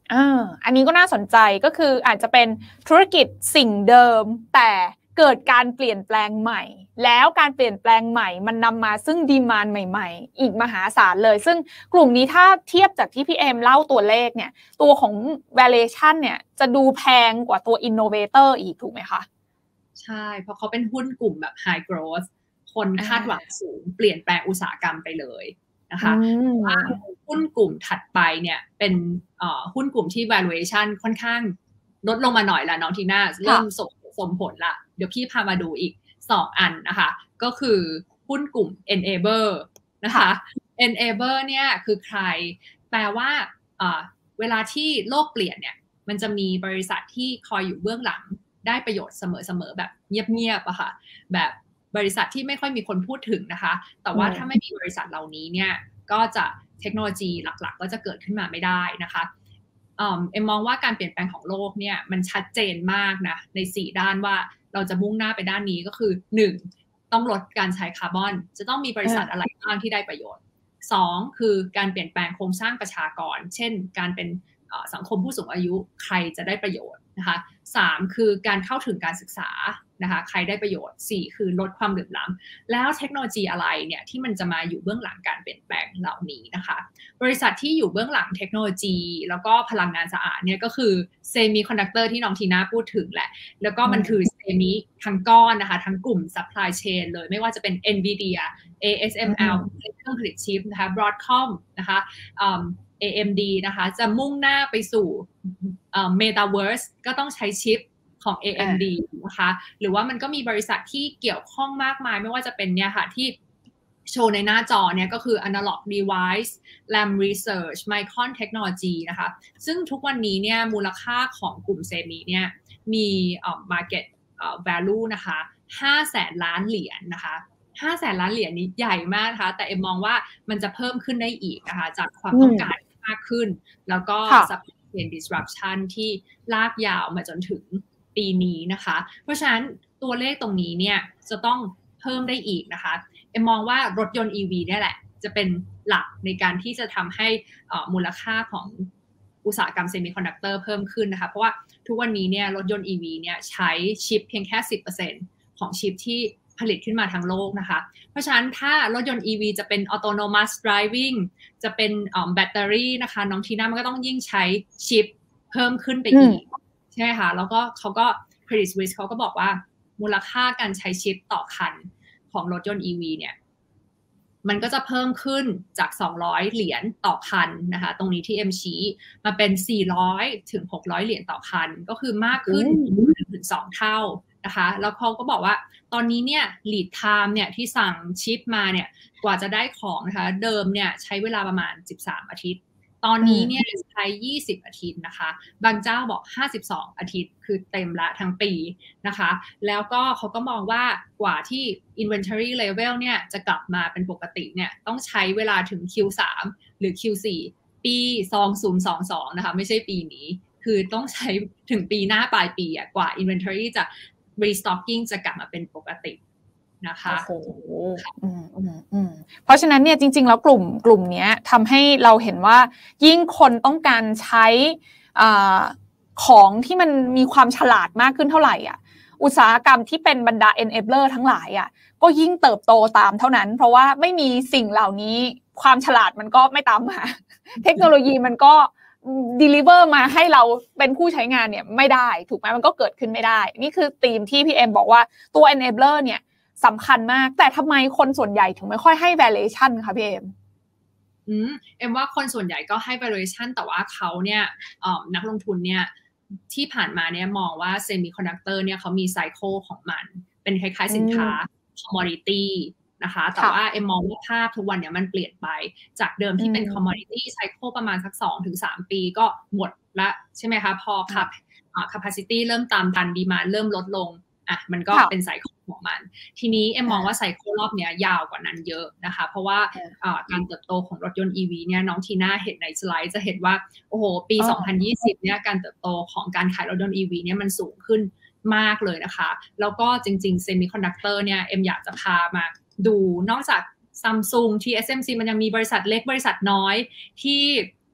อันนี้ก็น่าสนใจก็คืออาจจะเป็นธุรกิจสิ่งเดิมแต่เกิดการเปลี่ยนแปลงใหม่แล้วการเปลี่ยนแปลงใหม่มันนำมาซึ่งดีมานด์ใหม่ๆอีกมหาศาลเลยซึ่งกลุ่มนี้ถ้าเทียบจากที่พี่เอมเล่าตัวเลขเนี่ยตัวของ valuation เนี่ยจะดูแพงกว่าตัว innovator อีกถูกไหมคะใช่เพราะเขาเป็นหุ้นกลุ่มแบบ high growth คนคาดหวังสูงเปลี่ยนแปลงอุตสาหกรรมไปเลยนะคะว่าหุ้นกลุ่มถัดไปเนี่ยเป็นหุ้นกลุ่มที่ valuation ค่อนข้างลดลงมาหน่อยละน้องทีน่าเริ่มสมผลละเดี๋ยวพี่พามาดูอีก2อันนะคะก็คือหุ้นกลุ่ม enable นะคะ enable เนี่ยคือใครแปลว่าเวลาที่โลกเปลี่ยนเนี่ยมันจะมีบริษัทที่คอยอยู่เบื้องหลังได้ประโยชน์เสมอแบบเงียบๆอะค่ะแบบบริษัทที่ไม่ค่อยมีคนพูดถึงนะคะแต่ว่าถ้าไม่มีบริษัทเหล่านี้เนี่ยก็จะเทคโนโลยีหลักๆก็จะเกิดขึ้นมาไม่ได้นะคะเอ็มมองว่าการเปลี่ยนแปลงของโลกเนี่ยมันชัดเจนมากนะใน4ด้านว่าเราจะมุ่งหน้าไปด้านนี้ก็คือ1ต้องลดการใช้คาร์บอนจะต้องมีบริษัทอะไรบ้างที่ได้ประโยชน์2คือการเปลี่ยนแปลงโครงสร้างประชากรเช่นการเป็นสังคมผู้สูงอายุใครจะได้ประโยชน์นะคะ3คือการเข้าถึงการศึกษานะคะใครได้ประโยชน์4คือลดความเหลื่อมล้ำแล้วเทคโนโลยีอะไรเนี่ยที่มันจะมาอยู่เบื้องหลังการเปลี่ยนแปลงเหล่านี้นะคะบริษัทที่อยู่เบื้องหลังเทคโนโลยีแล้วก็พลังงานสะอาดเนี่ยก็คือเซมิคอนดักเตอร์ที่น้องทีน่าพูดถึงแหละแล้วก็มันคือเซมิทั้งก้อนนะคะทั้งกลุ่ม supply chain เลยไม่ว่าจะเป็น NVIDIA ASML เครื่องผลิตชิปนะคะ Broadcom นะคะAMD นะคะจะมุ่งหน้าไปสู่ Metaverse ก็ต้องใช้ชิปของ AMD นะคะหรือว่ามันก็มีบริษัทที่เกี่ยวข้องมากมายไม่ว่าจะเป็นเนี่ยค่ะที่โชว์ในหน้าจอเนี่ยก็คือ Analog Device Lam Research Micron Technology นะคะซึ่งทุกวันนี้เนี่ยมูลค่าของกลุ่มเซมิเนี่ยมีmarket value นะคะ500,000 ล้านเหรียญนะคะ500,000 ล้านเหรียญนี้ใหญ่มากนะคะแต่เอ็มมองว่ามันจะเพิ่มขึ้นได้อีกนะคะจากความต้องการมากขึ้นแล้วก็ supply chain disruption ที่ลากยาวมาจนถึงปีนี้นะคะเพราะฉะนั้นตัวเลขตรงนี้เนี่ยจะต้องเพิ่มได้อีกนะคะเอ็มมองว่ารถยนต์ EV เนี่ยแหละจะเป็นหลักในการที่จะทำให้มูลค่าของอุตสาหกรรมเซมิคอนดักเตอร์เพิ่มขึ้นนะคะเพราะว่าทุกวันนี้เนี่ยรถยนต์ EV เนี่ยใช้ชิปเพียงแค่ 10% ของชิปที่ผลิตขึ้นมาทั้งโลกนะคะเพราะฉะนั้นถ้ารถยนต์ EV จะเป็น autonomous driving จะเป็นแบตเตอรี่นะคะน้องทีน่ามันก็ต้องยิ่งใช้ชิปเพิ่มขึ้นไปอีกใช่ไหมคะแล้วก็เขาก็ Credit Suisse เขาก็บอกว่ามูลค่าการใช้ชิปต่อคันของรถยนต์ EV เนี่ยมันก็จะเพิ่มขึ้นจาก200เหรียญต่อคันนะคะตรงนี้ที่เอ็มชี้มาเป็น400ถึง600เหรียญต่อคันก็คือมากขึ้นถึง2เท่านะคะแล้วเขาก็บอกว่าตอนนี้เนี่ย lead time เนี่ยที่สั่งชิปมาเนี่ยกว่าจะได้ของนะคะเดิมเนี่ยใช้เวลาประมาณ13อาทิตย์ตอนนี้เนี่ยใช้20อาทิตย์นะคะบางเจ้าบอก52อาทิตย์คือเต็มละทั้งปีนะคะแล้วก็เขาก็มองว่ากว่าที่ inventory level เนี่ยจะกลับมาเป็นปกติเนี่ยต้องใช้เวลาถึง Q3 หรือ Q4 ปี2022นะคะไม่ใช่ปีนี้คือต้องใช้ถึงปีหน้าปลายปีกว่า inventory จะ restocking จะกลับมาเป็นปกตินะคะโอ้โหเพราะฉะนั้นเนี่ยจริงๆแล้วกลุ่มนี้ทำให้เราเห็นว่ายิ่งคนต้องการใช้ของที่มันมีความฉลาดมากขึ้นเท่าไหร่อุตสาหกรรมที่เป็นบรรดา enabler ทั้งหลายก็ยิ่งเติบโตตามเท่านั้นเพราะว่าไม่มีสิ่งเหล่านี้ความฉลาดมันก็ไม่ตามมาเทคโนโลยีมันก็deliver มาให้เราเป็นผู้ใช้งานเนี่ยไม่ได้ถูกไหมมันก็เกิดขึ้นไม่ได้นี่คือธีมที่พี่เอ็มบอกว่าตัว enabler เนี่ยสำคัญมากแต่ทำไมคนส่วนใหญ่ถึงไม่ค่อยให้ valuation คะพี่เอ็มเอ็มว่าคนส่วนใหญ่ก็ให้ valuation แต่ว่าเขาเนี่ยนักลงทุนเนี่ยที่ผ่านมาเนี่ยมองว่า semiconductor เนี่ยเขามีไซเคิลของมันเป็นคล้ายๆสินค้า commodity นะคะแต่ว่าเอ็มมองว่าภาพทุกวันเนี่ยมันเปลี่ยนไปจากเดิมที่เป็น commodity cycle ประมาณสัก 2-3 ปีก็หมดละใช่ไหมคะพอcapacity เริ่มตามทัน demand เริ่มลดลงมันก็เป็นไซเคิลของมันทีนี้เอ็มมองว่าไซเคิลรอบเนี้ยยาวกว่านั้นเยอะนะคะเพราะว่าการเติบโตของรถยนต์ EV เนี่ยน้องทีน่าเห็นในสไลด์จะเห็นว่าโอ้โหปี2020เนี่ยการเติบโตของการขายรถยนต์ EV เนี่ยมันสูงขึ้นมากเลยนะคะแล้วก็จริงๆเซมิคอนดักเตอร์เนี่ยเอ็มอยากจะพามาดูนอกจาก Samsung TSMC มันยังมีบริษัทเล็กบริษัทน้อยที่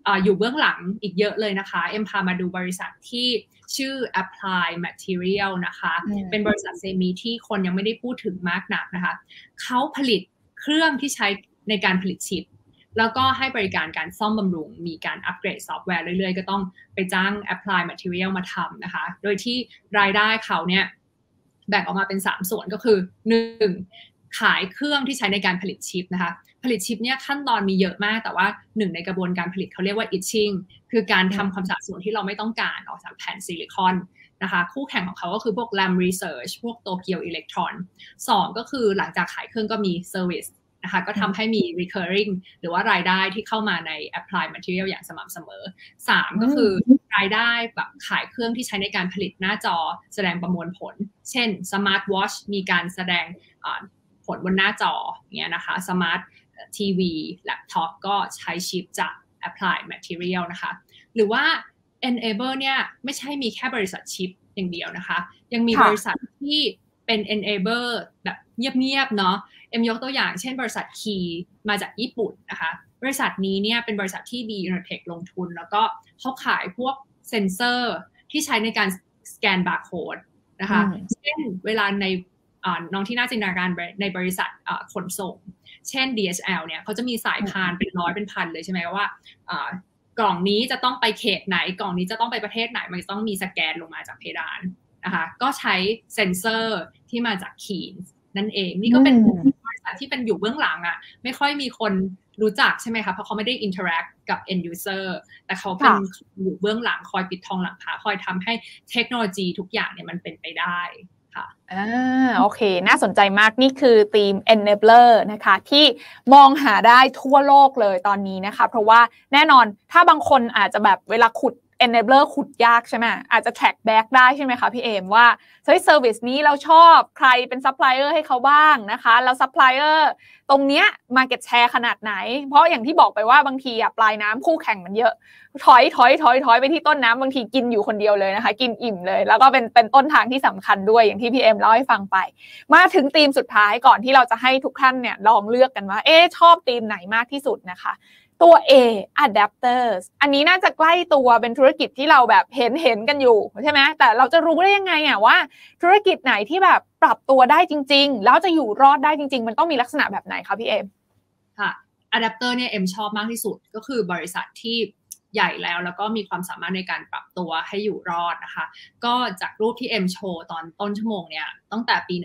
อยู่เบื้องหลังอีกเยอะเลยนะคะเอ็มพามาดูบริษัทที่ชื่อ Apply Material นะคะเป็นบริษัทเซมิที่คนยังไม่ได้พูดถึงมากนักนะคะเขาผลิตเครื่องที่ใช้ในการผลิตชิปแล้วก็ให้บริการการซ่อมบำรุงมีการอัปเกรดซอฟต์แวร์เรื่อยๆก็ต้องไปจ้าง Apply Material มาทำนะคะโดยที่รายได้เขาเนี่ยแบ่งออกมาเป็น3ส่วนก็คือ1ขายเครื่องที่ใช้ในการผลิตชิปนะคะผลิตชิปเนี่ยขั้นตอนมีเยอะมากแต่ว่า1ในกระบวนการผลิตเขาเรียกว่า etching คือการทำความสะอาดส่วนที่เราไม่ต้องการออกจากแผ่นซิลิคอนนะคะคู่แข่งของเขาก็คือพวก Lam Research พวก Tokyo Electron 2ก็คือหลังจากขายเครื่องก็มี service นะคะก็ทำให้มี recurring หรือว่ารายได้ที่เข้ามาใน Apply Material อย่างสม่ำเสมอ3ก็คือรายได้แบบขายเครื่องที่ใช้ในการผลิตหน้าจอแสดงประมวลผลเช่น Smart Watch มีการแสดงผลบนหน้าจออย่างเงี้ยนะคะ Smart TV แล็ปท็อปก็ใช้ชิปจาก Apply Material นะคะหรือว่า Enable เนี่ยไม่ใช่มีแค่บริษัทชิปอย่างเดียวนะคะยังมีบริษัทที่เป็น Enable แบบเงียบๆเนาะเอ็มยกตัวอย่างเช่นบริษัท Key มาจากญี่ปุ่นนะคะบริษัทนี้เนี่ยเป็นบริษัทที่ B Innotek ลงทุนแล้วก็เขาขายพวกเซ็นเซอร์ที่ใช้ในการสแกนบาร์โค้ดนะคะเช่นเวลาในน้องที่น่าจินตนาการในบริษัทขนส่งเช่น DHL เนี่ยเขาจะมีสายพานเป็นร้อยเป็นพันเลยใช่ไหมว่ากล่องนี้จะต้องไปเขตไหนกล่องนี้จะต้องไปประเทศไหนมันจะต้องมีสแกนลงมาจากเพดานนะคะก็ใช้เซ็นเซอร์ที่มาจาก Keynes นั่นเองนี่ก็เป็นบริษัทที่เป็นอยู่เบื้องหลังอ่ะไม่ค่อยมีคนรู้จักใช่ไหมคะเพราะเขาไม่ได้ interact กับ end user แต่เขาเป็นอยู่เบื้องหลังคอยปิดทองหลังพระคอยทำให้เทคโนโลยีทุกอย่างเนี่ยมันเป็นไปได้โอเคน่าสนใจมากนี่คือทีม Enabler นะคะที่มองหาได้ทั่วโลกเลยตอนนี้นะคะเพราะว่าแน่นอนถ้าบางคนอาจจะแบบเวลาขุด Enabler ขุดยากใช่ไหมอาจจะ track back ได้ใช่ไหมคะพี่เอมว่าเฮ้ย service นี้เราชอบใครเป็น supplier ให้เขาบ้างนะคะแล้ว supplier ตรงเนี้ย market share ขนาดไหนเพราะอย่างที่บอกไปว่าบางทีปลายน้ำคู่แข่งมันเยอะถอยไปที่ต้นน้ำบางทีกินอยู่คนเดียวเลยนะคะกินอิ่มเลยแล้วก็เป็นต้นทางที่สำคัญด้วยอย่างที่พี่เอ็มเล่าให้ฟังไปมาถึงธีมสุดท้ายก่อนที่เราจะให้ทุกท่านเนี่ยลองเลือกกันว่าชอบธีมไหนมากที่สุดนะคะตัว A adapters อันนี้น่าจะใกล้ตัวเป็นธุรกิจที่เราแบบเห็นกันอยู่ใช่ไหมแต่เราจะรู้ได้ยังไงว่าธุรกิจไหนที่แบบปรับตัวได้จริงๆแล้วจะอยู่รอดได้จริงๆมันต้องมีลักษณะแบบไหนคะพี่เอ็มค่ะ adapter เนี่ยเอ็มชอบมากที่สุดก็คือบริษัทที่ใหญ่แล้วก็มีความสามารถในการปรับตัวให้อยู่รอดนะคะก็จากรูปที่เอ็มโชว์ตอนต้นชั่วโมงเนี่ยตั้งแต่ปี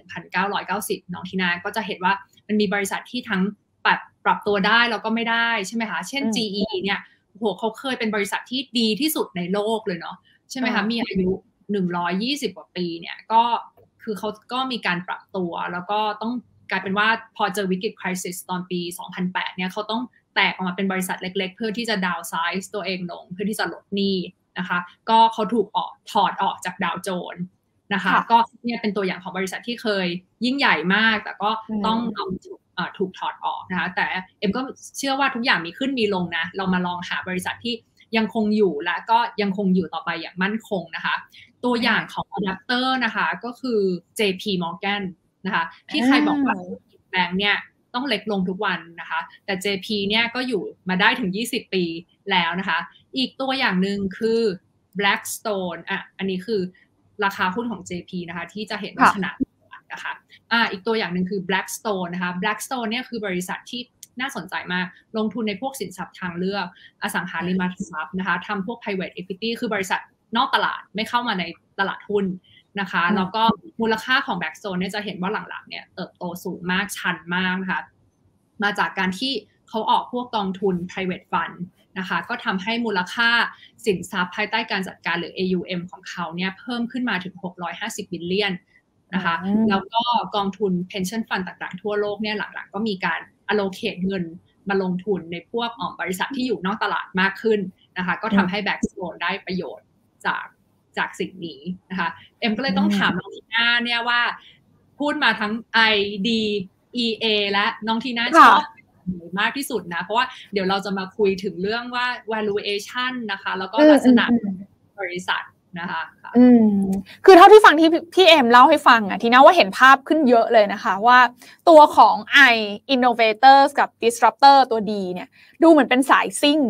1990 น้องทีนาก็จะเห็นว่ามันมีบริษัทที่ทั้งปรับตัวได้แล้วก็ไม่ได้ใช่ไหมคะเช่น GE เนี่ยโหเขาเคยเป็นบริษัทที่ดีที่สุดในโลกเลยเนาะใช่ไหมคะมีอายุ120กว่าปีเนี่ยก็คือเขาก็มีการปรับตัวแล้วก็ต้องกลายเป็นว่าพอเจอวิกฤต crisis ตอนปี 2008 เนี่ยเขาต้องแตกออกมาเป็นบริษัทเล็กๆเพื่อที่จะดาวไซส์ตัวเองลงเพื่อที่จะลดหนี้นะคะก็เขาถูกถอดออกจากดาวโจนส์นะคะก็เนี่ยเป็นตัวอย่างของบริษัทที่เคยยิ่งใหญ่มากแต่ก็ต้องถูกถอดออกนะคะแต่เอ็มก็เชื่อว่าทุกอย่างมีขึ้นมีลงนะเรามาลองหาบริษัทที่ยังคงอยู่และก็ยังคงอยู่ต่อไปอย่างมั่นคงนะคะตัวอย่างของ adapter นะคะก็คือ JP Morgan นะคะที่ใครบอกว่าแบงค์เนี่ยต้องเล็กลงทุกวันนะคะแต่ JP เนี่ยก็อยู่มาได้ถึง20ปีแล้วนะคะอีกตัวอย่างหนึ่งคือ Blackstone อันนี้คือราคาหุ้นของ JP นะคะที่จะเห็นว่าชนะนะคะอีกตัวอย่างหนึ่งคือ Blackstone นะคะ Blackstone เนี่ยคือบริษัทที่น่าสนใจมากลงทุนในพวกสินทรัพย์ทางเลือกอสังหาริมทรัพย์นะคะทำพวก private equity คือบริษัทนอกตลาดไม่เข้ามาในตลาดหุ้นนะคะแล้วก็มูลค่าของ Blackstone เนี่ยจะเห็นว่าหลังๆเนี่ยเติบโตสูงมากชันมากนะคะมาจากการที่เขาออกพวกกองทุน private fund นะคะก็ทำให้มูลค่าสินทรัพย์ภายใต้การจัดการหรือ AUM ของเขาเนี่ยเพิ่มขึ้นมาถึง650 บิลเลียนนะคะแล้วก็กองทุน pension fund ต่างๆทั่วโลกเนี่ยหลังๆก็มีการ allocate เงินมาลงทุนในพวกบริษัทที่อยู่นอกตลาดมากขึ้นนะคะก็ทำให้ Blackstone ได้ประโยชน์จากสิ่งนี้นะคะเอ็มก็เลยต้องถามน้องทีน่าเนี่ยว่าพูดมาทั้ง I D E A และน้องทีน่าชอบมากที่สุดนะเพราะว่าเดี๋ยวเราจะมาคุยถึงเรื่องว่า valuation นะคะแล้วก็ลักษณะบริษัทนะคะคือเท่าที่ฟังที่พี่เอ็มเล่าให้ฟังทีน่าว่าเห็นภาพขึ้นเยอะเลยนะคะว่าตัวของ I Innovators กับ Disruptor ตัว D เนี่ยดูเหมือนเป็นสายซิ่งเนาะ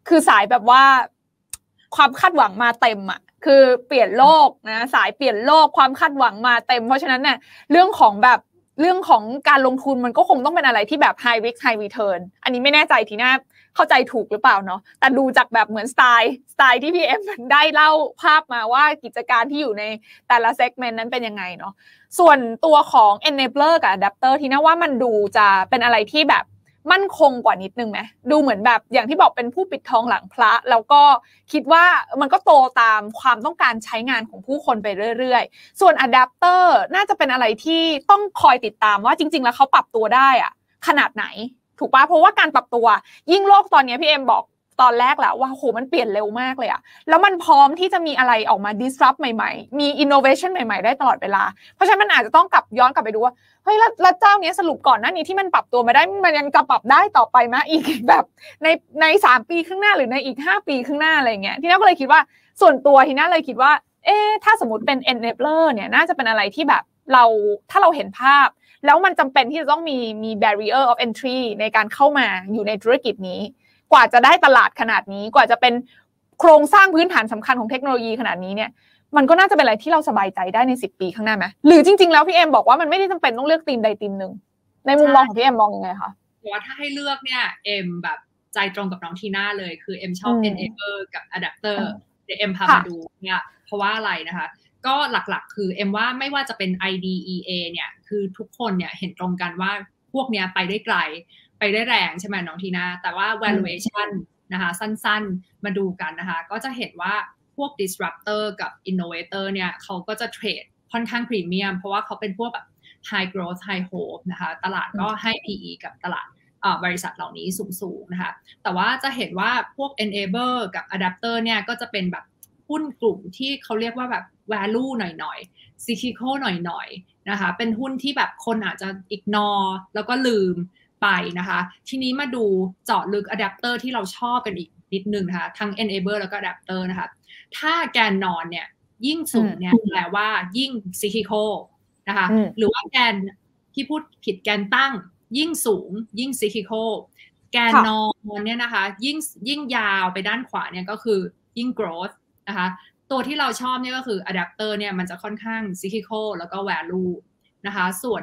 คือสายแบบว่าความคาดหวังมาเต็มอ่ะคือเปลี่ยนโลกนะสายเปลี่ยนโลกความคาดหวังมาเต็มเพราะฉะนั้นเนี่ยเรื่องของการลงทุนมันก็คงต้องเป็นอะไรที่แบบ high risk high return อันนี้ไม่แน่ใจทีน่าเข้าใจถูกหรือเปล่าเนาะแต่ดูจากแบบเหมือนสไตล์ที่พี่เอ็มได้เล่าภาพมาว่ากิจการที่อยู่ในแต่ละ segment นั้นเป็นยังไงเนาะส่วนตัวของ enabler กับ adapter ทีน่าว่ามันดูจะเป็นอะไรที่แบบมั่นคงกว่านิดนึงไหมดูเหมือนแบบอย่างที่บอกเป็นผู้ปิดทองหลังพระแล้วก็คิดว่ามันก็โตตามความต้องการใช้งานของผู้คนไปเรื่อยๆส่วนอะแดปเตอร์น่าจะเป็นอะไรที่ต้องคอยติดตามว่าจริงๆแล้วเขาปรับตัวได้อะขนาดไหนถูกป่ะเพราะว่าการปรับตัวยิ่งโลกตอนนี้พี่เอ็มบอกตอนแรกแล้วว่าโหมันเปลี่ยนเร็วมากเลยอะแล้วมันพร้อมที่จะมีอะไรออกมา disrupt ใหม่ๆมี innovation ใหม่ๆได้ตลอดเวลาเพราะฉะนั้นมันอาจจะต้องย้อนกลับไปดูว่าเฮ้ยแล้วเจ้านี้สรุปก่อนหน้านี้ที่มันปรับตัวมาได้มันยังจะปรับได้ต่อไปไหมอีกแบบใน3 ปีข้างหน้าหรือในอีก5 ปีข้างหน้าอะไรเงี้ยที่น่าก็เลยคิดว่าส่วนตัวที่น่าเลยคิดว่าถ้าสมมติเป็น enabler เนี่ยน่าจะเป็นอะไรที่แบบถ้าเราเห็นภาพแล้วมันจำเป็นที่จะต้องมี barrier of entry ในการเข้ามาอยู่ในธุรกิจนี้กว่าจะได้ตลาดขนาดนี้กว่าจะเป็นโครงสร้างพื้นฐานสำคัญของเทคโนโลยีขนาดนี้เนี่ยมันก็น่าจะเป็นอะไรที่เราสบายใจได้ใน10 ปีข้างหน้าไหมหรือจริงๆแล้วพี่เอ็มบอกว่ามันไม่ได้จำเป็นต้องเลือกทีมใดทีมหนึ่งในมุมมองของพี่เอ็มมองยังไงคะว่าถ้าให้เลือกเนี่ยเอ็มแบบใจตรงกับน้องทีน่าเลยคือเอ็มชอบ enabler กับ adapter เดี๋ยวเอ็มพามาดูเนี่ยเพราะว่าอะไรนะคะก็หลักๆคือเอ็มว่าไม่ว่าจะเป็น IDEA เนี่ยคือทุกคนเนี่ยเห็นตรงกันว่าพวกเนี้ยไปได้ไกลไปได้แรงใช่ไหมน้องทีน่าแต่ว่า valuation นะคะสั้นๆมาดูกันนะคะก็จะเห็นว่าพวก disruptor กับ innovator เนี่ยเขาก็จะเทรดค่อนข้างพรีเมียมเพราะว่าเขาเป็นพวกแบบ high growth high hope นะคะตลาดก็ให้ PE กับตลาดบริษัทเหล่านี้สูงๆนะคะแต่ว่าจะเห็นว่าพวก enabler กับ adapter เนี่ยก็จะเป็นแบบหุ้นกลุ่มที่เขาเรียกว่าแบบ value หน่อยๆ cyclical หน่อยๆนะคะเป็นหุ้นที่แบบคนอาจจะ ignore แล้วก็ลืมไปนะคะทีนี้มาดูเจาะลึก adapter ที่เราชอบกันอีกนิดนึงนะคะทั้ง enabler แล้วก็ adapter นะคะถ้าแกนนอนเนี่ยยิ่งสูงเนี่ยแปลว่ายิ่ง cyclical นะคะหรือว่าแกนที่พูดผิดแกนตั้งยิ่งสูงยิ่ง cyclical แกนนอนเนี่ยนะคะยิ่งยาวไปด้านขวาเนี่ยก็คือยิ่ง growth นะคะตัวที่เราชอบเนี่ยก็คือ adapter เนี่ยมันจะค่อนข้าง cyclical แล้วก็ value นะคะส่วน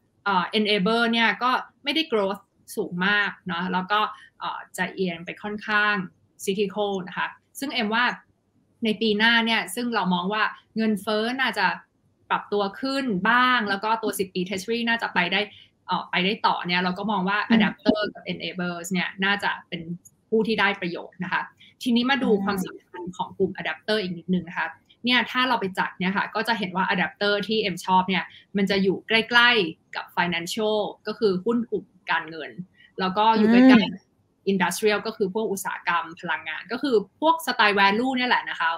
enabler เนี่ยก็ไม่ได้ growth สูงมากเนาะแล้วก็จะเอียงไปค่อนข้าง cyclical นะคะซึ่งเอ็มว่าในปีหน้าเนี่ยซึ่งเรามองว่าเงินเฟ้อน่าจะปรับตัวขึ้นบ้างแล้วก็ตัว10 ปี Treasury น่าจะไปได้ต่อเนี่ยเราก็มองว่า adapter กับ enablers เนี่ยน่าจะเป็นผู้ที่ได้ประโยชน์นะคะทีนี้มาดูความสำคัญของกลุ่ม adapter อีกนิดนึงนะคะเนี่ยถ้าเราไปจัดเนี่ยค่ะก็จะเห็นว่า adapter ที่เอ็มชอบเนี่ยมันจะอยู่ใกล้ๆกับ financial ก็คือหุ้นกลุ่มการเงินแล้วก็อยู่ใกล้ๆ industrial ก็คือพวกอุตสาหกรรมพลังงานก็คือพวกสไตล์ value เนี่ยแหละนะคะ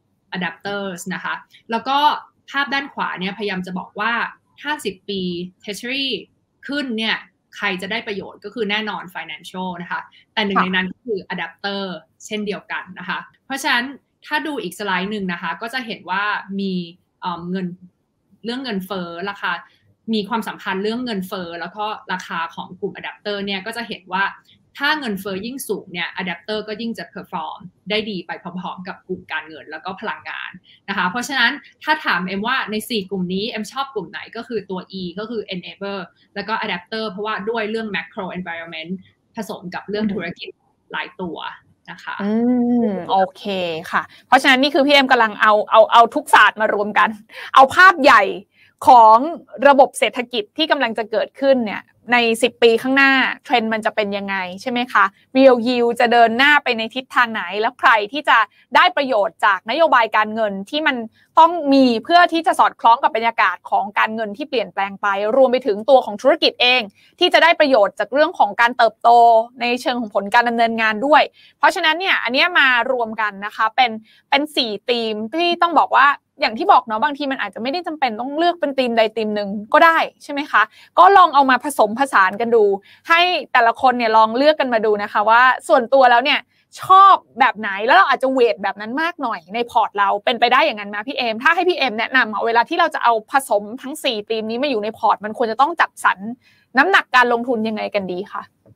adapters นะคะแล้วก็ภาพด้านขวาเนี่ยพยายามจะบอกว่าถ้า10 ปี Treasury ขึ้นเนี่ยใครจะได้ประโยชน์ก็คือแน่นอน financial นะคะแต่หนึ่งในนั้นก็คือ adapter เช่นเดียวกันนะคะเพราะฉะนั้นถ้าดูอีกสไลด์หนึ่งนะคะก็จะเห็นว่ามีเงินเฟ้อราคามีความสัมพันธ์เรื่องเงินเฟ้อแล้วก็ราคาของกลุ่ม adapter เนี่ยก็จะเห็นว่าถ้าเงินเฟ้อยิ่งสูงเนี่ย adapter ก็ยิ่งจะ perform ได้ดีไปพร้อมๆกับกลุ่มการเงินแล้วก็พลังงานนะคะเพราะฉะนั้นถ้าถามเอ็มว่าใน4กลุ่มนี้เอ็มชอบกลุ่มไหนก็คือตัว E ก็คือ enabler แล้วก็ adapter เพราะว่าด้วยเรื่อง macro environment ผสมกับเรื่องธุรกิจหลายตัวนะคะโอเคค่ะเพราะฉะนั้นนี่คือพี่เอ็มกำลังเอาทุกศาสตร์มารวมกันเอาภาพใหญ่ของระบบเศรษฐกิจที่กำลังจะเกิดขึ้นเนี่ยใน10 ปีข้างหน้าเทรนด์มันจะเป็นยังไงใช่ไหมคะ Real Yield จะเดินหน้าไปในทิศทางไหนแล้วใครที่จะได้ประโยชน์จากนโยบายการเงินที่มันต้องมีเพื่อที่จะสอดคล้องกับบรรยากาศของการเงินที่เปลี่ยนแปลงไปรวมไปถึงตัวของธุรกิจเองที่จะได้ประโยชน์จากเรื่องของการเติบโตในเชิงของผลการดำเนินงานด้วยเพราะฉะนั้นเนี่ยอันนี้มารวมกันนะคะเป็น4 ธีมที่ต้องบอกว่าอย่างที่บอกเนาะบางทีมันอาจจะไม่ได้จำเป็นต้องเลือกเป็นธีมใดธีมหนึ่งก็ได้ใช่ไหมคะก็ลองเอามาผสมผสานกันดูให้แต่ละคนเนี่ยลองเลือกกันมาดูนะคะว่าส่วนตัวแล้วเนี่ยชอบแบบไหนแล้วเราอาจจะเวทแบบนั้นมากหน่อยในพอร์ตเราเป็นไปได้อย่างนั้นไหมพี่เอมถ้าให้พี่เอมแนะนำเวลาที่เราจะเอาผสมทั้ง4 ธีมนี้มาอยู่ในพอร์ตมันควรจะต้องจัดสรรน้ำหนักการลงทุนยังไงกันดีคะใ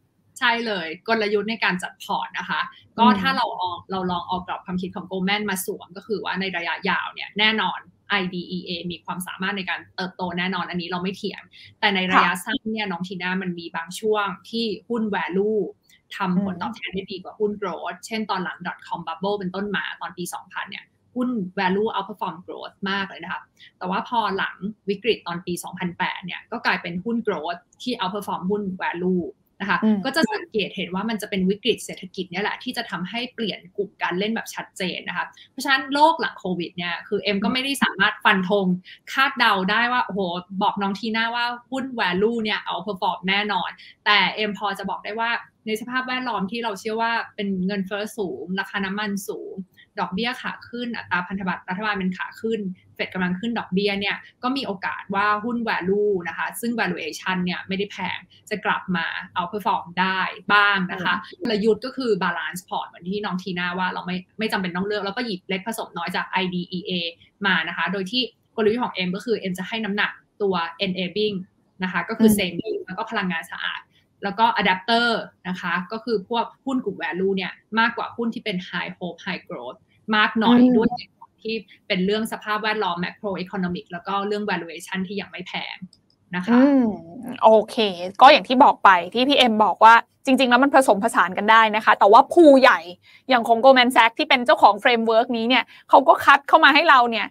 ช่เลยกลยุทธ์ในการจัดพอร์ตนะคะก็ถ้าเราลองเอากรอบความคิดของ Goldman มาสวมก็คือว่าในระยะยาวเนี่ยแน่นอน IDEA มีความสามารถในการเติบโตแน่นอนอันนี้เราไม่เถียงแต่ในระยะสั้นเนี่ยน้องทีน่ามันมีบางช่วงที่หุ้น value ทำผลตอบแทนได้ดีกว่าหุ้น growth เช่นตอนหลัง .com bubble เป็นต้นมาตอนปี 2000 เนี่ยหุ้น value outperform growth มากเลยนะคะแต่ว่าพอหลังวิกฤตตอนปี 2008 เนี่ยก็กลายเป็นหุ้น growth ที่ outperform หุ้น value นะคะก็จะสังเกตเห็นว่ามันจะเป็นวิกฤตเศรษฐกิจเนี่ยแหละที่จะทำให้เปลี่ยนกลุ่มการเล่นแบบชัดเจนนะคะเพราะฉะนั้นโลกหลังโควิดเนี่ยคือเอ็มก็ไม่ได้สามารถฟันธงคาดเดาได้ว่าโอ้โหบอกน้องทีน่าว่าหุ้น value เนี่ยเอา perform แน่นอนแต่เอ็มพอจะบอกได้ว่าในสภาพแวดล้อมที่เราเชื่อว่าเป็นเงินเฟ้อสูงราคาน้ำมันสูงดอกเบี้ยขาขึ้นอัตราพันธบัตรรัฐบาลเป็นขาขึ้นเฟดกำลังขึ้นดอกเบี้ยเนี่ยก็มีโอกาสว่าหุ้น value นะคะซึ่ง valuation เนี่ยไม่ได้แพงจะกลับมาเอา perform ได้บ้างนะคะกลยุทธ์ก็คือ balance port เหมือนที่น้องทีน่าว่าเราไม่จำเป็นต้องเลือกแล้วก็หยิบเล็กผสมน้อยจาก IDEA มานะคะโดยที่กลยุทธ์ของเอ็มก็คือเอ็มจะให้น้ำหนักตัว enabling นะคะก็คือ saving แล้วก็พลังงานสะอาดแล้วก็อะแดปเตอร์นะคะก็คือพวกหุ้นกลุ่ม value เนี่ยมากกว่าหุ้นที่เป็น high hope high growth มากหน่อยด้วยที่เป็นเรื่องสภาพแวดล้อม macro economic แล้วก็เรื่อง valuation ที่ยังไม่แพงนะคะโอเคก็อย่างที่บอกไปที่พี่เอ็มบอกว่าจริงๆแล้วมันผสมผสานกันได้นะคะแต่ว่าพูใหญ่อย่างของ Goldman Sachs ที่เป็นเจ้าของเฟรมเวิร์กนี้เนี่ยเขาก็คัดเข้ามาให้เราเนี่ย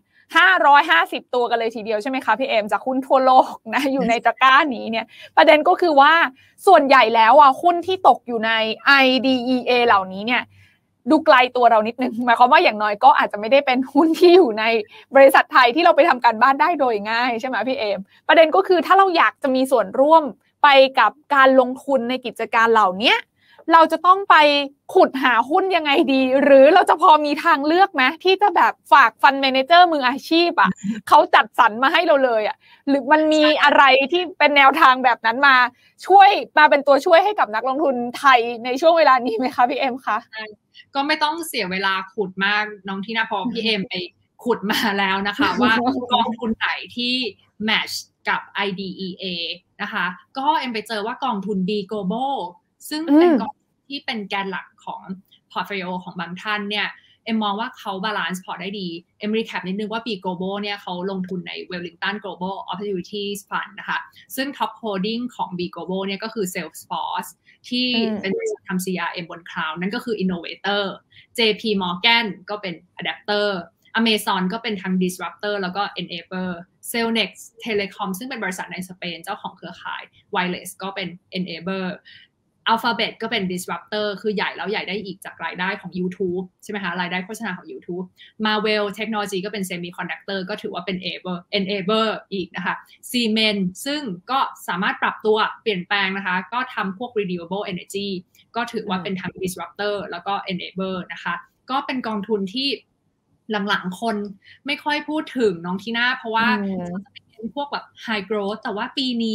550ตัวกันเลยทีเดียวใช่ไหมคะพี่เอ็มจากหุ้นทั่วโลกนะอยู่ในตะกร้านี้เนี่ยประเด็นก็คือว่าส่วนใหญ่แล้วหุ้นที่ตกอยู่ใน IDEA เหล่านี้เนี่ยดูไกลตัวเรานิดนึงหมายความว่าอย่างน้อยก็อาจจะไม่ได้เป็นหุ้นที่อยู่ในบริษัทไทยที่เราไปทำการบ้านได้โดยง่ายใช่ไหมพี่เอ็มประเด็นก็คือถ้าเราอยากจะมีส่วนร่วมไปกับการลงทุนในกิจการเหล่านี้เราจะต้องไปขุดหาหุ้นยังไงดีหรือเราจะพอมีทางเลือกไหมที่จะแบบฝากฟันแมเนเจอร์มืออาชีพเขาจัดสรรมาให้เราเลยหรือมันมีอะไรที่เป็นแนวทางแบบนั้นมาช่วยมาเป็นตัวช่วยให้กับนักลงทุนไทยในช่วงเวลานี้ไหมคะพี่เอ็มคะก็ไม่ต้องเสียเวลาขุดมากน้องที่น่าพอพี่เอ็มไปขุดมาแล้วนะคะว่ากองทุนไหนที่แมทช์กับ IDEA นะคะก็เอ็มไปเจอว่ากองทุน B Global ซึ่งเป็นกองที่เป็นแกนหลักของ portfolio ของบางท่านเนี่ยเอ็มมองว่าเขาบาลานซ์พอร์ตได้ดีเอ็มรีแคปนิดนึงว่า B Global เนี่ยเขาลงทุนใน Wellington Global Opportunities Fund นะคะซึ่ง Top Holding ของ B Global เนี่ยก็คือ Salesforce ที่เป็นบริษัททำ CRM บน Cloud นั่นก็คือ Innovator JP Morgan ก็เป็น Adapter Amazon ก็เป็นทั้ง Disruptor แล้วก็ Enabler Cellnex Telecom ซึ่งเป็นบริษัทในสเปนเจ้าของเครือข่าย Wireless ก็เป็น Enabler Alphabet ก็เป็น disruptor คือใหญ่แล้วใหญ่ได้อีกจากรายได้ของ YouTube ใช่ไหมคะรายได้โฆษณาของ YouTube Marvell Technology ก็เป็น Semiconductor ก็ถือว่าเป็น enabler อีกนะคะ Siemens ซึ่งก็สามารถปรับตัวเปลี่ยนแปลงนะคะก็ทำพวก renewable energy ก็ถือว่าเป็นทั้ง disruptor แล้วก็ enabler นะคะก็เป็นกองทุนที่หลังๆคนไม่ค่อยพูดถึงน้องทีน่าเพราะว่าพวกแบบ high growth แต่ว่าปีนี้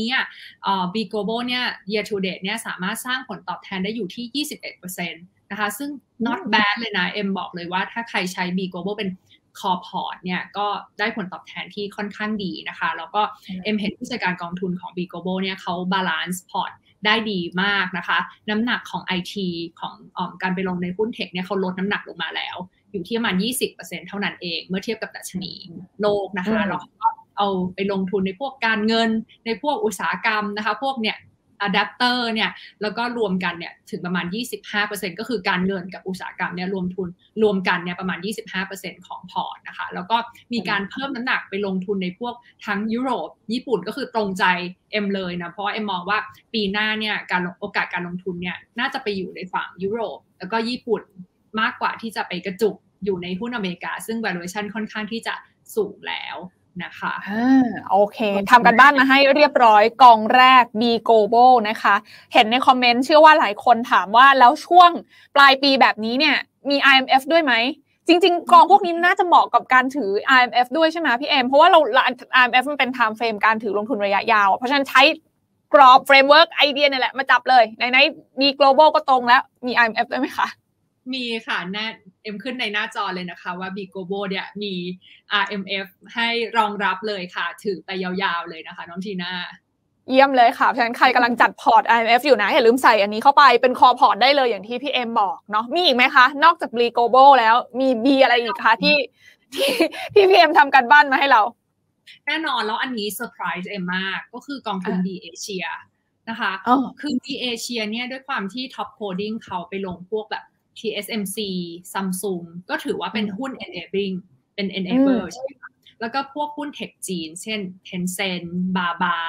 B Global เนี่ย year to date เนี่ยสามารถสร้างผลตอบแทนได้อยู่ที่ 21% นะคะซึ่ง not bad เลยนะเอ็มบอกเลยว่าถ้าใครใช้ B Global เป็น core port เนี่ยก็ได้ผลตอบแทนที่ค่อนข้างดีนะคะแล้วก็เอ็มเห็นผู้จัดการกองทุนของ B Global เนี่ยเขา balance port ได้ดีมากนะคะน้ำหนักของ IT ของการไปลงในหุ้นเทคเนี่ยเขาลดน้ำหนักลงมาแล้วอยู่ที่ประมาณ 20% เท่านั้นเองเมื่อเทียบกับดัชนีโลกนะคะแล้วก็เอาไปลงทุนในพวกการเงินในพวกอุตสาหกรรมนะคะพวกเนี่ยอะแดปเตอร์เนี่ยแล้วก็รวมกันเนี่ยถึงประมาณ 25% ก็คือการเงินกับอุตสาหกรรมเนี่ยรวมกันเนี่ยประมาณ 25% ของพอร์ตนะคะแล้วก็มีการเพิ่มน้ำหนักไปลงทุนในพวกทั้งยุโรปญี่ปุ่นก็คือตรงใจเอ็มเลยนะเพราะว่าเอ็มมองว่าปีหน้าเนี่ยโอกาสการลงทุนเนี่ยน่าจะไปอยู่ในฝั่งยุโรปแล้วก็ญี่ปุ่นมากกว่าที่จะไปกระจุกอยู่ในหุ้นอเมริกาซึ่ง valuation ค่อนข้างที่จะสูงแล้วนะคะโอเคทำกันบ้านมาให้เรียบร้อยกองแรก B Global นะคะเห็นในคอมเมนต์เชื่อว่าหลายคนถามว่าแล้วช่วงปลายปีแบบนี้เนี่ยมี IMF ด้วยไหมจริงๆกองพวกนี้น่าจะเหมาะกับการถือ IMF ด้วยใช่ไหมพี่เอ็มเพราะว่าIMF มันเป็น time frame การถือลงทุนระยะยาวเพราะฉะนั้นใช้กรอบ framework ไอเดียนี่แหละมาจับเลยไหนๆมี Global ก็ตรงแล้วมี IMF ด้วยไหมคะมีค่ะเอ็มขึ้นในหน้าจอเลยนะคะว่า B Global เนี่ยมี RMF ให้รองรับเลยค่ะถือไปยาวๆเลยนะคะน้องทีน่าเยี่ยมเลยค่ะฉะนั้นใครกำลังจัดพอร์ต IMF อยู่นะอย่าลืมใส่อันนี้เข้าไปเป็นคอพอร์ตได้เลยอย่างที่พี่เอ็มบอกเนาะมีอีกไหมคะนอกจาก B Global แล้วมี B อะไรอีกคะที่พี่เอ็มทำกันบ้านมาให้เราแน่นอนแล้วอันนี้เซอร์ไพรส์เอ็มมากก็คือกองทุน B Asia นะคะคือ B Asia เนี่ยด้วยความที่ Top Holding เขาไปลงพวกแบบ TSMC Samsung ก็ถือว่าเป็นหุ้น enabling เป็น enabler ใช่ไหมคะแล้วก็พวกหุ้นเทคจีนเช่น Tencent Baba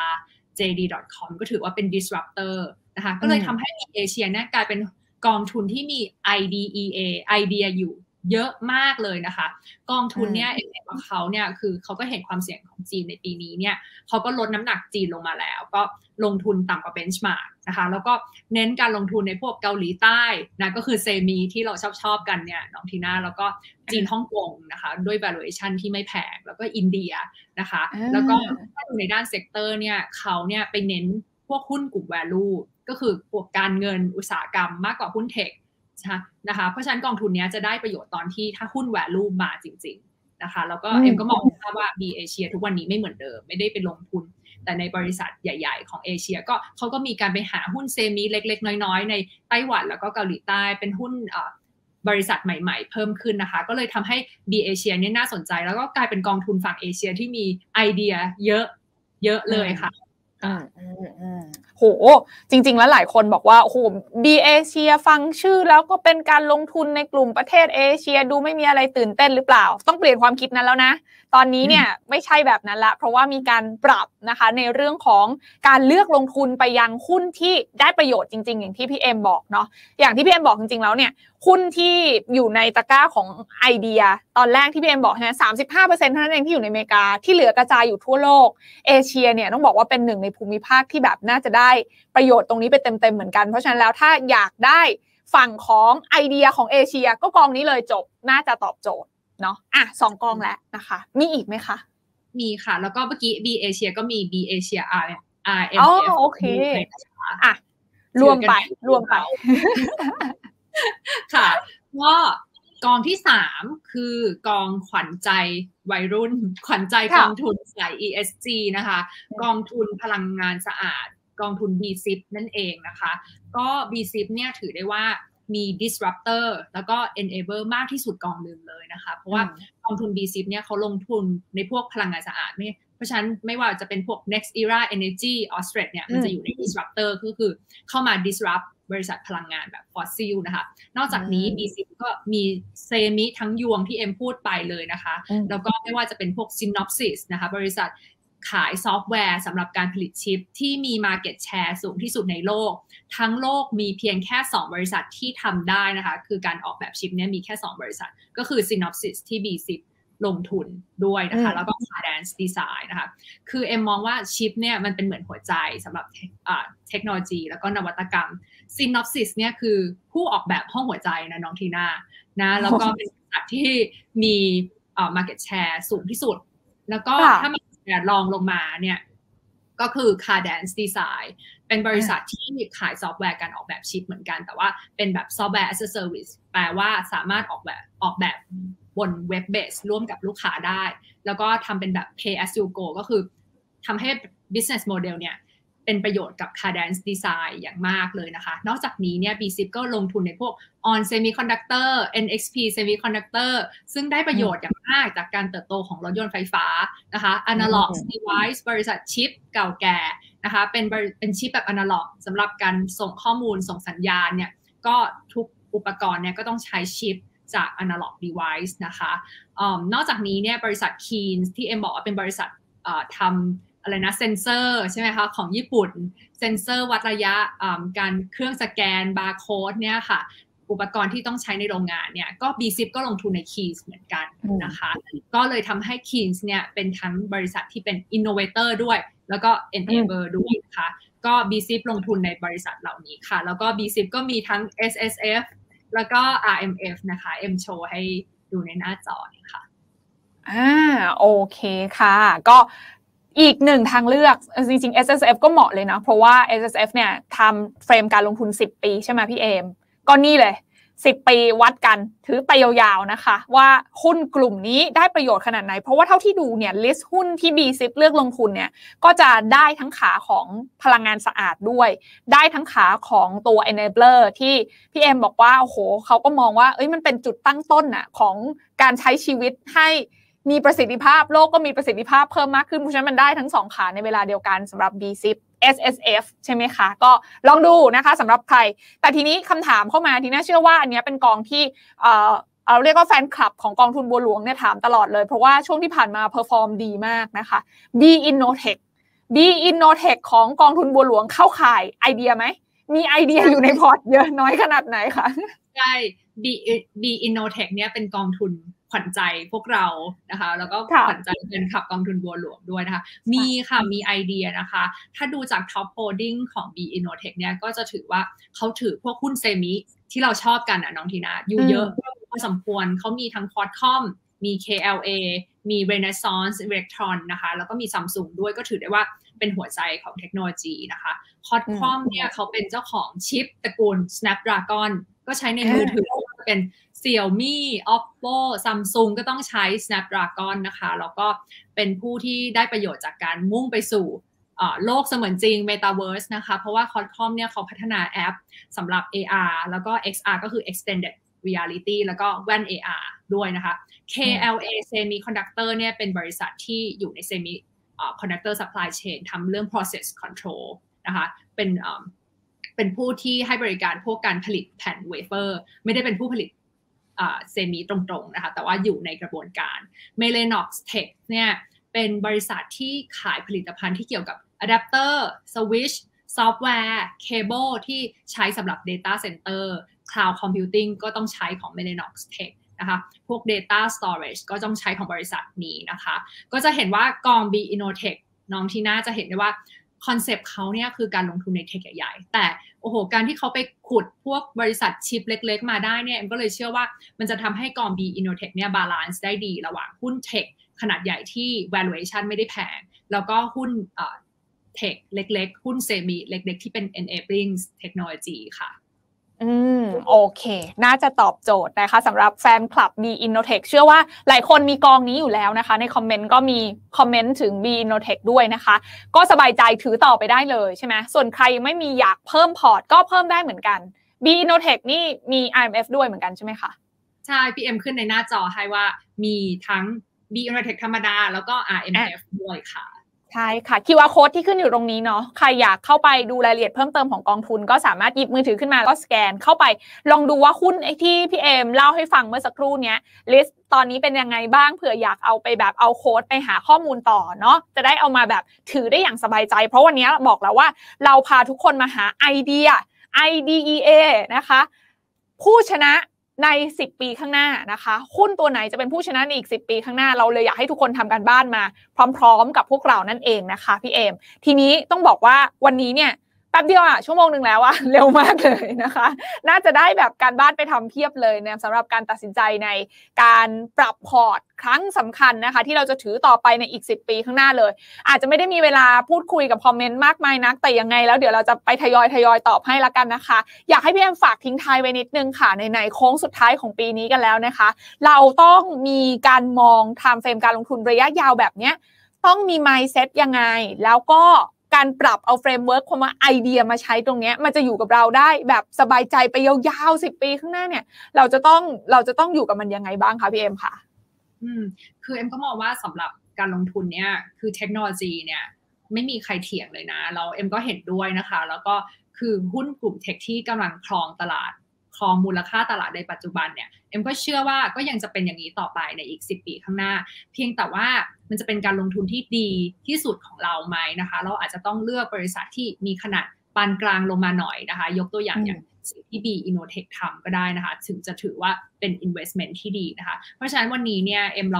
JD.com ก็ถือว่าเป็น disruptor นะคะก็เลยทำให้ B Asia เนี่ยกลายเป็นกองทุนที่มี IDEA ไอเดียอยู่เยอะมากเลยนะคะกองทุนเนี่ยเองของเขาเนี่ยคือเขาก็เห็นความเสี่ยงของจีนในปีนี้เนี่ยเขาก็ลดน้ำหนักจีนลงมาแล้วก็ลงทุนต่ำกว่าเบนช์มาร์กนะคะแล้วก็เน้นการลงทุนในพวกเกาหลีใต้นะก็คือเซมีที่เราชอบกันเนี่ยน้องทีน่าแล้วก็จีนฮ่องกงนะคะด้วย valuation ที่ไม่แพงแล้วก็อินเดียนะคะแล้วก็ถ้าดูในด้านเซกเตอร์เนี่ยเขาเนี่ยไปเน้นพวกหุ้นกลุ่ม value ก็คือพวกการเงินอุตสาหกรรมมากกว่าหุ้นเทคนะคะเพราะฉะนั้นกองทุนนี้จะได้ประโยชน์ตอนที่ถ้าหุ้น value มาจริงๆนะคะแล้วก็เอ็มก็มองว่า B Asia ทุกวันนี้ไม่เหมือนเดิมไม่ได้ไปลงทุนแต่ในบริษัทใหญ่ๆของเอเชียก็เขาก็มีการไปหาหุ้นเซมิเล็กๆน้อยๆในไต้หวันแล้วก็เกาหลีใต้เป็นหุ้นบริษัทใหม่ๆเพิ่มขึ้นนะคะก็เลยทำให้ B Asia เนี่ยน่าสนใจแล้วก็กลายเป็นกองทุนฝั่งเอเชียที่มีไอเดียเยอะเลยค่ะโหจริงๆแล้วหลายคนบอกว่าโอ้โห B Asia ฟังชื่อแล้วก็เป็นการลงทุนในกลุ่มประเทศเอเชียดูไม่มีอะไรตื่นเต้นหรือเปล่าต้องเปลี่ยนความคิดนั้นแล้วนะตอนนี้เนี่ยไม่ใช่แบบนั้นละเพราะว่ามีการปรับนะคะในเรื่องของการเลือกลงทุนไปยังหุ้นที่ได้ประโยชน์จริงๆอย่างที่พี่เอ็มบอกเนาะอย่างที่พี่เอ็มบอกจริงๆแล้วเนี่ยหุ้นที่อยู่ในตะกร้าของไอเดียตอนแรกที่พี่เอ็มบอกนะ35%เท่านั้นเองที่อยู่ในอเมริกาที่เหลือกระจายอยู่ทั่วโลกเอเชียเนี่ยต้องบอกว่าเป็นหนึ่งในภูมิภาคที่แบบน่าจะได้ประโยชน์ตรงนี้ไปเต็มๆเหมือนกันเพราะฉะนั้นแล้วถ้าอยากได้ฝั่งของไอเดียของเอเชียก็กองนี้เลยจบน่าจะตอบโจทย์เนาะ2 กองแล้วนะคะมีอีกไหมคะมีค่ะแล้วก็เมื่อกี้ B Asia ก็มี B Asia RMF โอเครวมไปค่ะก็กองที่3คือกองขวัญใจวัยรุ่นขวัญใจกองทุนสาย ESG นะคะกองทุนพลังงานสะอาดกองทุน BSIP นั่นเองนะคะก็ BSIP เนี่ยถือได้ว่ามี disruptor แล้วก็ enabler มากที่สุดกองหนึ่งเลยนะคะเพราะว่ากองทุน BSIP เนี่ยเขาลงทุนในพวกพลังงานสะอาดเพราะฉะนั้นไม่ว่าจะเป็นพวก Next Era Energy Australia เนี่ยมันจะอยู่ใน disruptor ก็คือเข้ามา disrupt บริษัทพลังงานแบบฟอสซิลนะคะนอกจากนี้ BSIP ก็มีเซมิทั้งยวงที่เอ็มพูดไปเลยนะคะแล้วก็ไม่ว่าจะเป็นพวก Synopsys นะคะบริษัทขายซอฟต์แวร์สำหรับการผลิตชิปที่มี market share สูงที่สุดในโลกทั้งโลกมีเพียงแค่2บริษัทที่ทำได้นะคะคือการออกแบบชิปเนี่ยมีแค่2บริษัทก็คือ Synopsys ที่ BSIP ลงทุนด้วยนะคะแล้วก็ Cadence Design นะคะคือเอ็มมองว่าชิปเนี่ยมันเป็นเหมือนหัวใจสำหรับเทคโนโลยีแล้วก็นวัตกรรม Synopsys เนี่ยคือผู้ออกแบบห้องหัวใจนะน้องทีน่านะแล้วก็เป็นบริษัทที่มีmarket share สูงที่สุดแล้วก็ถ้าลองลงมาเนี่ยก็คือ Cadence Design เป็นบริษัทที่ขายซอฟต์แวร์การออกแบบชิปเหมือนกันแต่ว่าเป็นแบบ Software as a Service แปลว่าสามารถออกแบบบนเว็บเบสร่วมกับลูกค้าได้แล้วก็ทำเป็นแบบ Pay as you go ก็คือทำให้ business model เนี่ยเป็นประโยชน์กับ Cadence Design อย่างมากเลยนะคะนอกจากนี้เนี่ย BSIP ก็ลงทุนในพวก On Semiconductor NXP Semiconductor ซึ่งได้ประโยชน์อย่างมากจากการเติบโตของรถยนต์ไฟฟ้านะคะ Analog Device บริษัทชิปเก่าแก่นะคะเป็นชิปแบบ Analog สำหรับการส่งข้อมูลส่งสัญญาณเนี่ยก็ทุกอุปกรณ์เนี่ยก็ต้องใช้ชิปจาก Analog Device นะคะนอกจากนี้เนี่ยบริษัท Keynes ที่เอ็มบอกว่าเป็นบริษัททำอะไรนะเซนเซอร์ใช่ไหมคะของญี่ปุ่นเซนเซอร์วัดระยะการเครื่องสแกนบาร์โค้ดเนี่ยค่ะอุปกรณ์ที่ต้องใช้ในโรงงานเนี่ยก็ BSIP ก็ลงทุนใน Keynes เหมือนกันนะคะก็เลยทำให้ Keynes เนี่ยเป็นทั้งบริษัทที่เป็น innovator ด้วยแล้วก็ enabler ด้วยนะคะก็ BSIP ลงทุนในบริษัทเหล่านี้ค่ะแล้วก็ BSIP ก็มีทั้ง SSF แล้วก็ RMF นะคะเอ็มโชว์ให้ดูในหน้าจอนี่ค่ะโอเคค่ะก็อีกหนึ่งทางเลือกจริงๆ SSF ก็เหมาะเลยนะเพราะว่า SSF เนี่ยทำเฟรมการลงทุน10 ปีใช่ไหมพี่เอมก็นี่เลย 10 ปีวัดกันถือไปยาวๆนะคะว่าหุ้นกลุ่มนี้ได้ประโยชน์ขนาดไหนเพราะว่าเท่าที่ดูเนี่ยลิสต์หุ้นที่ BSIP เลือกลงทุนเนี่ยก็จะได้ทั้งขาของพลังงานสะอาดด้วยได้ทั้งขาของตัว enabler ที่พี่เอ็มบอกว่าโอ้โหเขาก็มองว่ามันเป็นจุดตั้งต้นน่ะของการใช้ชีวิตให้มีประสิทธิภาพโลกก็มีประสิทธิภาพเพิ่มมากขึ้นเพราะฉะนั้นมันได้ทั้ง2ขาในเวลาเดียวกันสำหรับ BSIP SSF ใช่ไหมคะก็ลองดูนะคะสำหรับใครแต่ทีนี้คำถามเข้ามาทีน่าเชื่อว่าอันนี้เป็นกองที่เราเรียกว่าแฟนคลับของกองทุนบัวหลวงเนี่ยถามตลอดเลยเพราะว่าช่วงที่ผ่านมาเพอร์ฟอร์มดีมากนะคะ B Innotech ของกองทุนบัวหลวงเข้าข่ายไอเดียไหมมีไอเดียอยู่ในพอร์ตเยอะน้อยขนาดไหนคะใช่ B Innotech เนี่ยเป็นกองทุนขวัญใจพวกเรานะคะแล้วก็ขวัญใจเป็นขับกองทุนบัวหลวงด้วยนะคะมีค่ะมีไอเดียนะคะถ้าดูจาก Top Holding ของ B Innotech เนี่ยก็จะถือว่าเขาถือพวกหุ้นเซมิที่เราชอบกันน้องทีน่าอยู่เยอะพอสมควรเขามีทั้ง Qualcomm มี KLA มี Renaissance Electron นะคะแล้วก็มี Samsung ด้วยก็ถือได้ว่าเป็นหัวใจของเทคโนโลยีนะคะ Qualcomm เนี่ยเขาเป็นเจ้าของชิปตระกูล Snapdragon ก็ใช้ในมือถือเป็น Xiaomi Oppo Samsung ก็ต้องใช้ Snapdragon นะคะแล้วก็เป็นผู้ที่ได้ประโยชน์จากการมุ่งไปสู่โลกเสมือนจริง Metaverse นะคะเพราะว่า Qualcomm เนี่ยเขาพัฒนาแอปสำหรับ AR แล้วก็ XR ก็คือ Extended Reality แล้วก็แว่น AR ด้วยนะคะ KLA Semiconductor เนี่ยเป็นบริษัทที่อยู่ใน Semiconductor Supply Chain ทำเรื่อง Process Control นะคะเป็นผู้ที่ให้บริการพวกการผลิตแผ่นเวเฟอร์ไม่ได้เป็นผู้ผลิตเซมิตรงๆนะคะแต่ว่าอยู่ในกระบวนการ Mellanox Tech เนี่ยเป็นบริษัทที่ขายผลิตภัณฑ์ที่เกี่ยวกับอะแดปเตอร์สวิตช์ซอฟต์แวร์เคเบิลที่ใช้สำหรับ Data Center Cloud Computing ก็ต้องใช้ของ Mellanox Tech นะคะพวก Data Storage ก็ต้องใช้ของบริษัทนี้นะคะก็จะเห็นว่ากอง B Innotech น้องทีน่าจะเห็นได้ว่าคอนเซปต์เขาเนี่ยคือการลงทุนในเทคใหญ่ๆแต่โอ้โหการที่เขาไปขุดพวกบริษัทชิปเล็กๆมาได้เนี่ยเอ็มก็เลยเชื่อว่ามันจะทำให้กอง B Innotech เนี่ยบาลานซ์ได้ดีระหว่างหุ้นเทคขนาดใหญ่ที่ valuation ไม่ได้แพงแล้วก็หุ้นเทคเล็กๆหุ้นเซมิเล็กๆที่เป็น enabling technology ค่ะโอเคน่าจะตอบโจทย์นะคะสำหรับแฟนคลับ B Innotech เชื่อว่าหลายคนมีกองนี้อยู่แล้วนะคะในคอมเมนต์ก็มีคอมเมนต์ถึง B Innotech ด้วยนะคะก็สบายใจถือต่อไปได้เลยใช่ไหมส่วนใครยังไม่มีอยากเพิ่มพอร์ตก็เพิ่มได้เหมือนกัน B Innotech นี่มี IMF ด้วยเหมือนกันใช่ไหมคะใช่ PM ขึ้นในหน้าจอให้ว่ามีทั้ง B Innotech ธรรมดาแล้วก็ IMF ด้วยค่ะใช่ค่ะ QR code ที่ขึ้นอยู่ตรงนี้เนาะใครอยากเข้าไปดูรายละเอียดเพิ่มเติมของกองทุนก็สามารถหยิบมือถือขึ้นมาก็สแกนเข้าไปลองดูว่าหุ้นที่พี่เอมเล่าให้ฟังเมื่อสักครู่นี้ลิสต์ตอนนี้เป็นยังไงบ้างเผื่ออยากเอาไปแบบเอาโค้ดไปหาข้อมูลต่อเนาะจะได้เอามาแบบถือได้อย่างสบายใจเพราะวันนี้บอกแล้วว่าเราพาทุกคนมาหาไอเดีย IDEA นะคะผู้ชนะใน10 ปีข้างหน้านะคะหุ้นตัวไหนจะเป็นผู้ชนะในอีก10 ปีข้างหน้าเราเลยอยากให้ทุกคนทำการบ้านมาพร้อมๆกับพวกเรานั่นเองนะคะพี่เอมทีนี้ต้องบอกว่าวันนี้เนี่ยแป๊บเดียวชั่วโมงนึงแล้วเร็วมากเลยนะคะน่าจะได้แบบการบ้านไปทำเพียบเลยนะสำหรับการตัดสินใจในการปรับพอร์ตครั้งสำคัญนะคะที่เราจะถือต่อไปในอีก10 ปีข้างหน้าเลยอาจจะไม่ได้มีเวลาพูดคุยกับคอมเมนต์มากมายนักแต่ยังไงแล้วเดี๋ยวเราจะไปทยอยตอบให้ละกันนะคะอยากให้พี่แอมฝากทิ้งท้ายไว้นิดนึงค่ะในโค้งสุดท้ายของปีนี้กันแล้วนะคะเราต้องมีการมอง time frame การลงทุนระยะยาวแบบนี้ต้องมี mindset ยังไงแล้วก็การปรับเอาเฟรมเวิร์คความว่าไอเดียมาใช้ตรงนี้มันจะอยู่กับเราได้แบบสบายใจไปยาวๆ10 ปีข้างหน้าเนี่ยเราจะต้องอยู่กับมันยังไงบ้างคะพี่เอ็มค่ะคือเอ็มก็มองว่าสำหรับการลงทุนเนี่ยคือเทคโนโลยีเนี่ยไม่มีใครเถียงเลยนะเราเอ็มก็เห็นด้วยนะคะแล้วก็คือหุ้นกลุ่มเทคที่กำลังครองตลาดครองมูลค่าตลาดในปัจจุบันเนี่ยเอ็มก็เชื่อว่าก็ยังจะเป็นอย่างนี้ต่อไปในอีก10 ปีข้างหน้าเพียงแต่ว่ามันจะเป็นการลงทุนที่ดีที่สุดของเราไหมนะคะเราอาจจะต้องเลือกบริษัทที่มีขนาดปานกลางลงมาหน่อยนะคะยกตัวอย่างสิ่งที่ B Innotech ทำก็ได้นะคะถึงจะถือว่าเป็น investment ที่ดีนะคะเพราะฉะนั้นวันนี้เนี่ยเอ็มเรา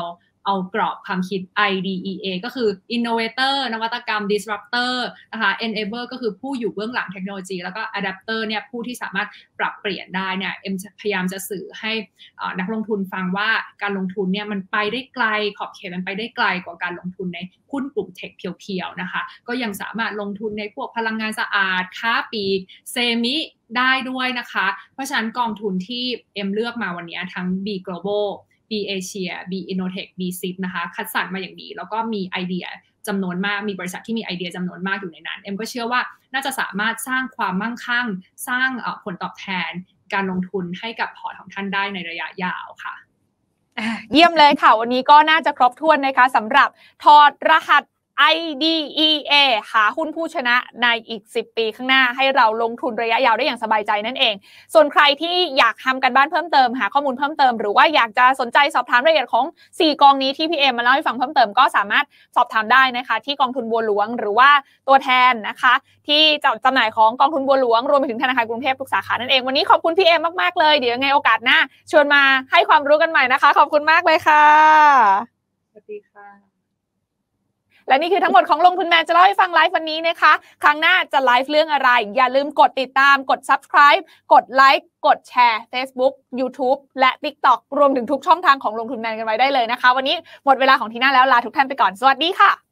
เอากรอบความคิด IDEA ก็คือ Innovator นวัตกรรม Disruptor นะคะ Enabler ก็คือผู้อยู่เบื้องหลังเทคโนโลยีแล้วก็ Adapter เนี่ยผู้ที่สามารถปรับเปลี่ยนได้เนี่ยเอ็มพยายามจะสื่อให้นักลงทุนฟังว่าการลงทุนเนี่ยมันไปได้ไกลขอบเขตมันไปได้ไกลกว่าการลงทุนในหุ้นกลุ่มเทคเพียวๆนะคะก็ยังสามารถลงทุนในพวกพลังงานสะอาดค้าปลีกเซมิได้ด้วยนะคะเพราะฉะนั้นกองทุนที่เอ็มเลือกมาวันนี้ทั้ง B Global B Asia B Innotech B SIP นะคะคัดสรรมาอย่างดีแล้วก็มีไอเดียจำนวนมากมีบริษัทที่มีไอเดียจำนวนมากอยู่ในนั้นเอ็มก็เชื่อว่าน่าจะสามารถสร้างความมั่งคั่งสร้างผลตอบแทนการลงทุนให้กับพอร์ตของท่านได้ในระยะยาวค่ะเยี่ยมเลยค่ะวันนี้ก็น่าจะครบถ้วนนะคะสำหรับถอดรหัส IDEA หาหุ้นผู้ชนะในอีก10ปีข้างหน้าให้เราลงทุนระยะยาวได้อย่างสบายใจนั่นเองส่วนใครที่อยากทำกันบ้านเพิ่มเติมหาข้อมูลเพิ่มเติมหรือว่าอยากจะสนใจสอบถามรายละเอียดของ4กองนี้ที่พี่เอ็มมาเล่าให้ฟังเพิ่มเติมก็สามารถสอบถามได้นะคะที่กองทุนบัวหลวงหรือว่าตัวแทนนะคะที่จำหน่ายของกองทุนบัวหลวงรวมไปถึงธนาคารกรุงเทพทุกสาขานั่นเองวันนี้ขอบคุณพี่เอ็มมากๆเลยเดี๋ยวยังไงโอกาสหน้าชวนมาให้ความรู้กันใหม่นะคะขอบคุณมากเลยค่ะสวัสดีค่ะและนี่คือทั้งหมดของลงทุนแมนจะเล่าให้ฟังไลฟ์วันนี้นะคะครั้งหน้าจะไลฟ์เรื่องอะไรอย่าลืมกดติดตามกด Subscribe กดไลค์กดแชร์ Facebook YouTube และ TikTok รวมถึงทุกช่องทางของลงทุนแมนกันไว้ได้เลยนะคะวันนี้หมดเวลาของทีน่าแล้วลาทุกท่านไปก่อนสวัสดีค่ะ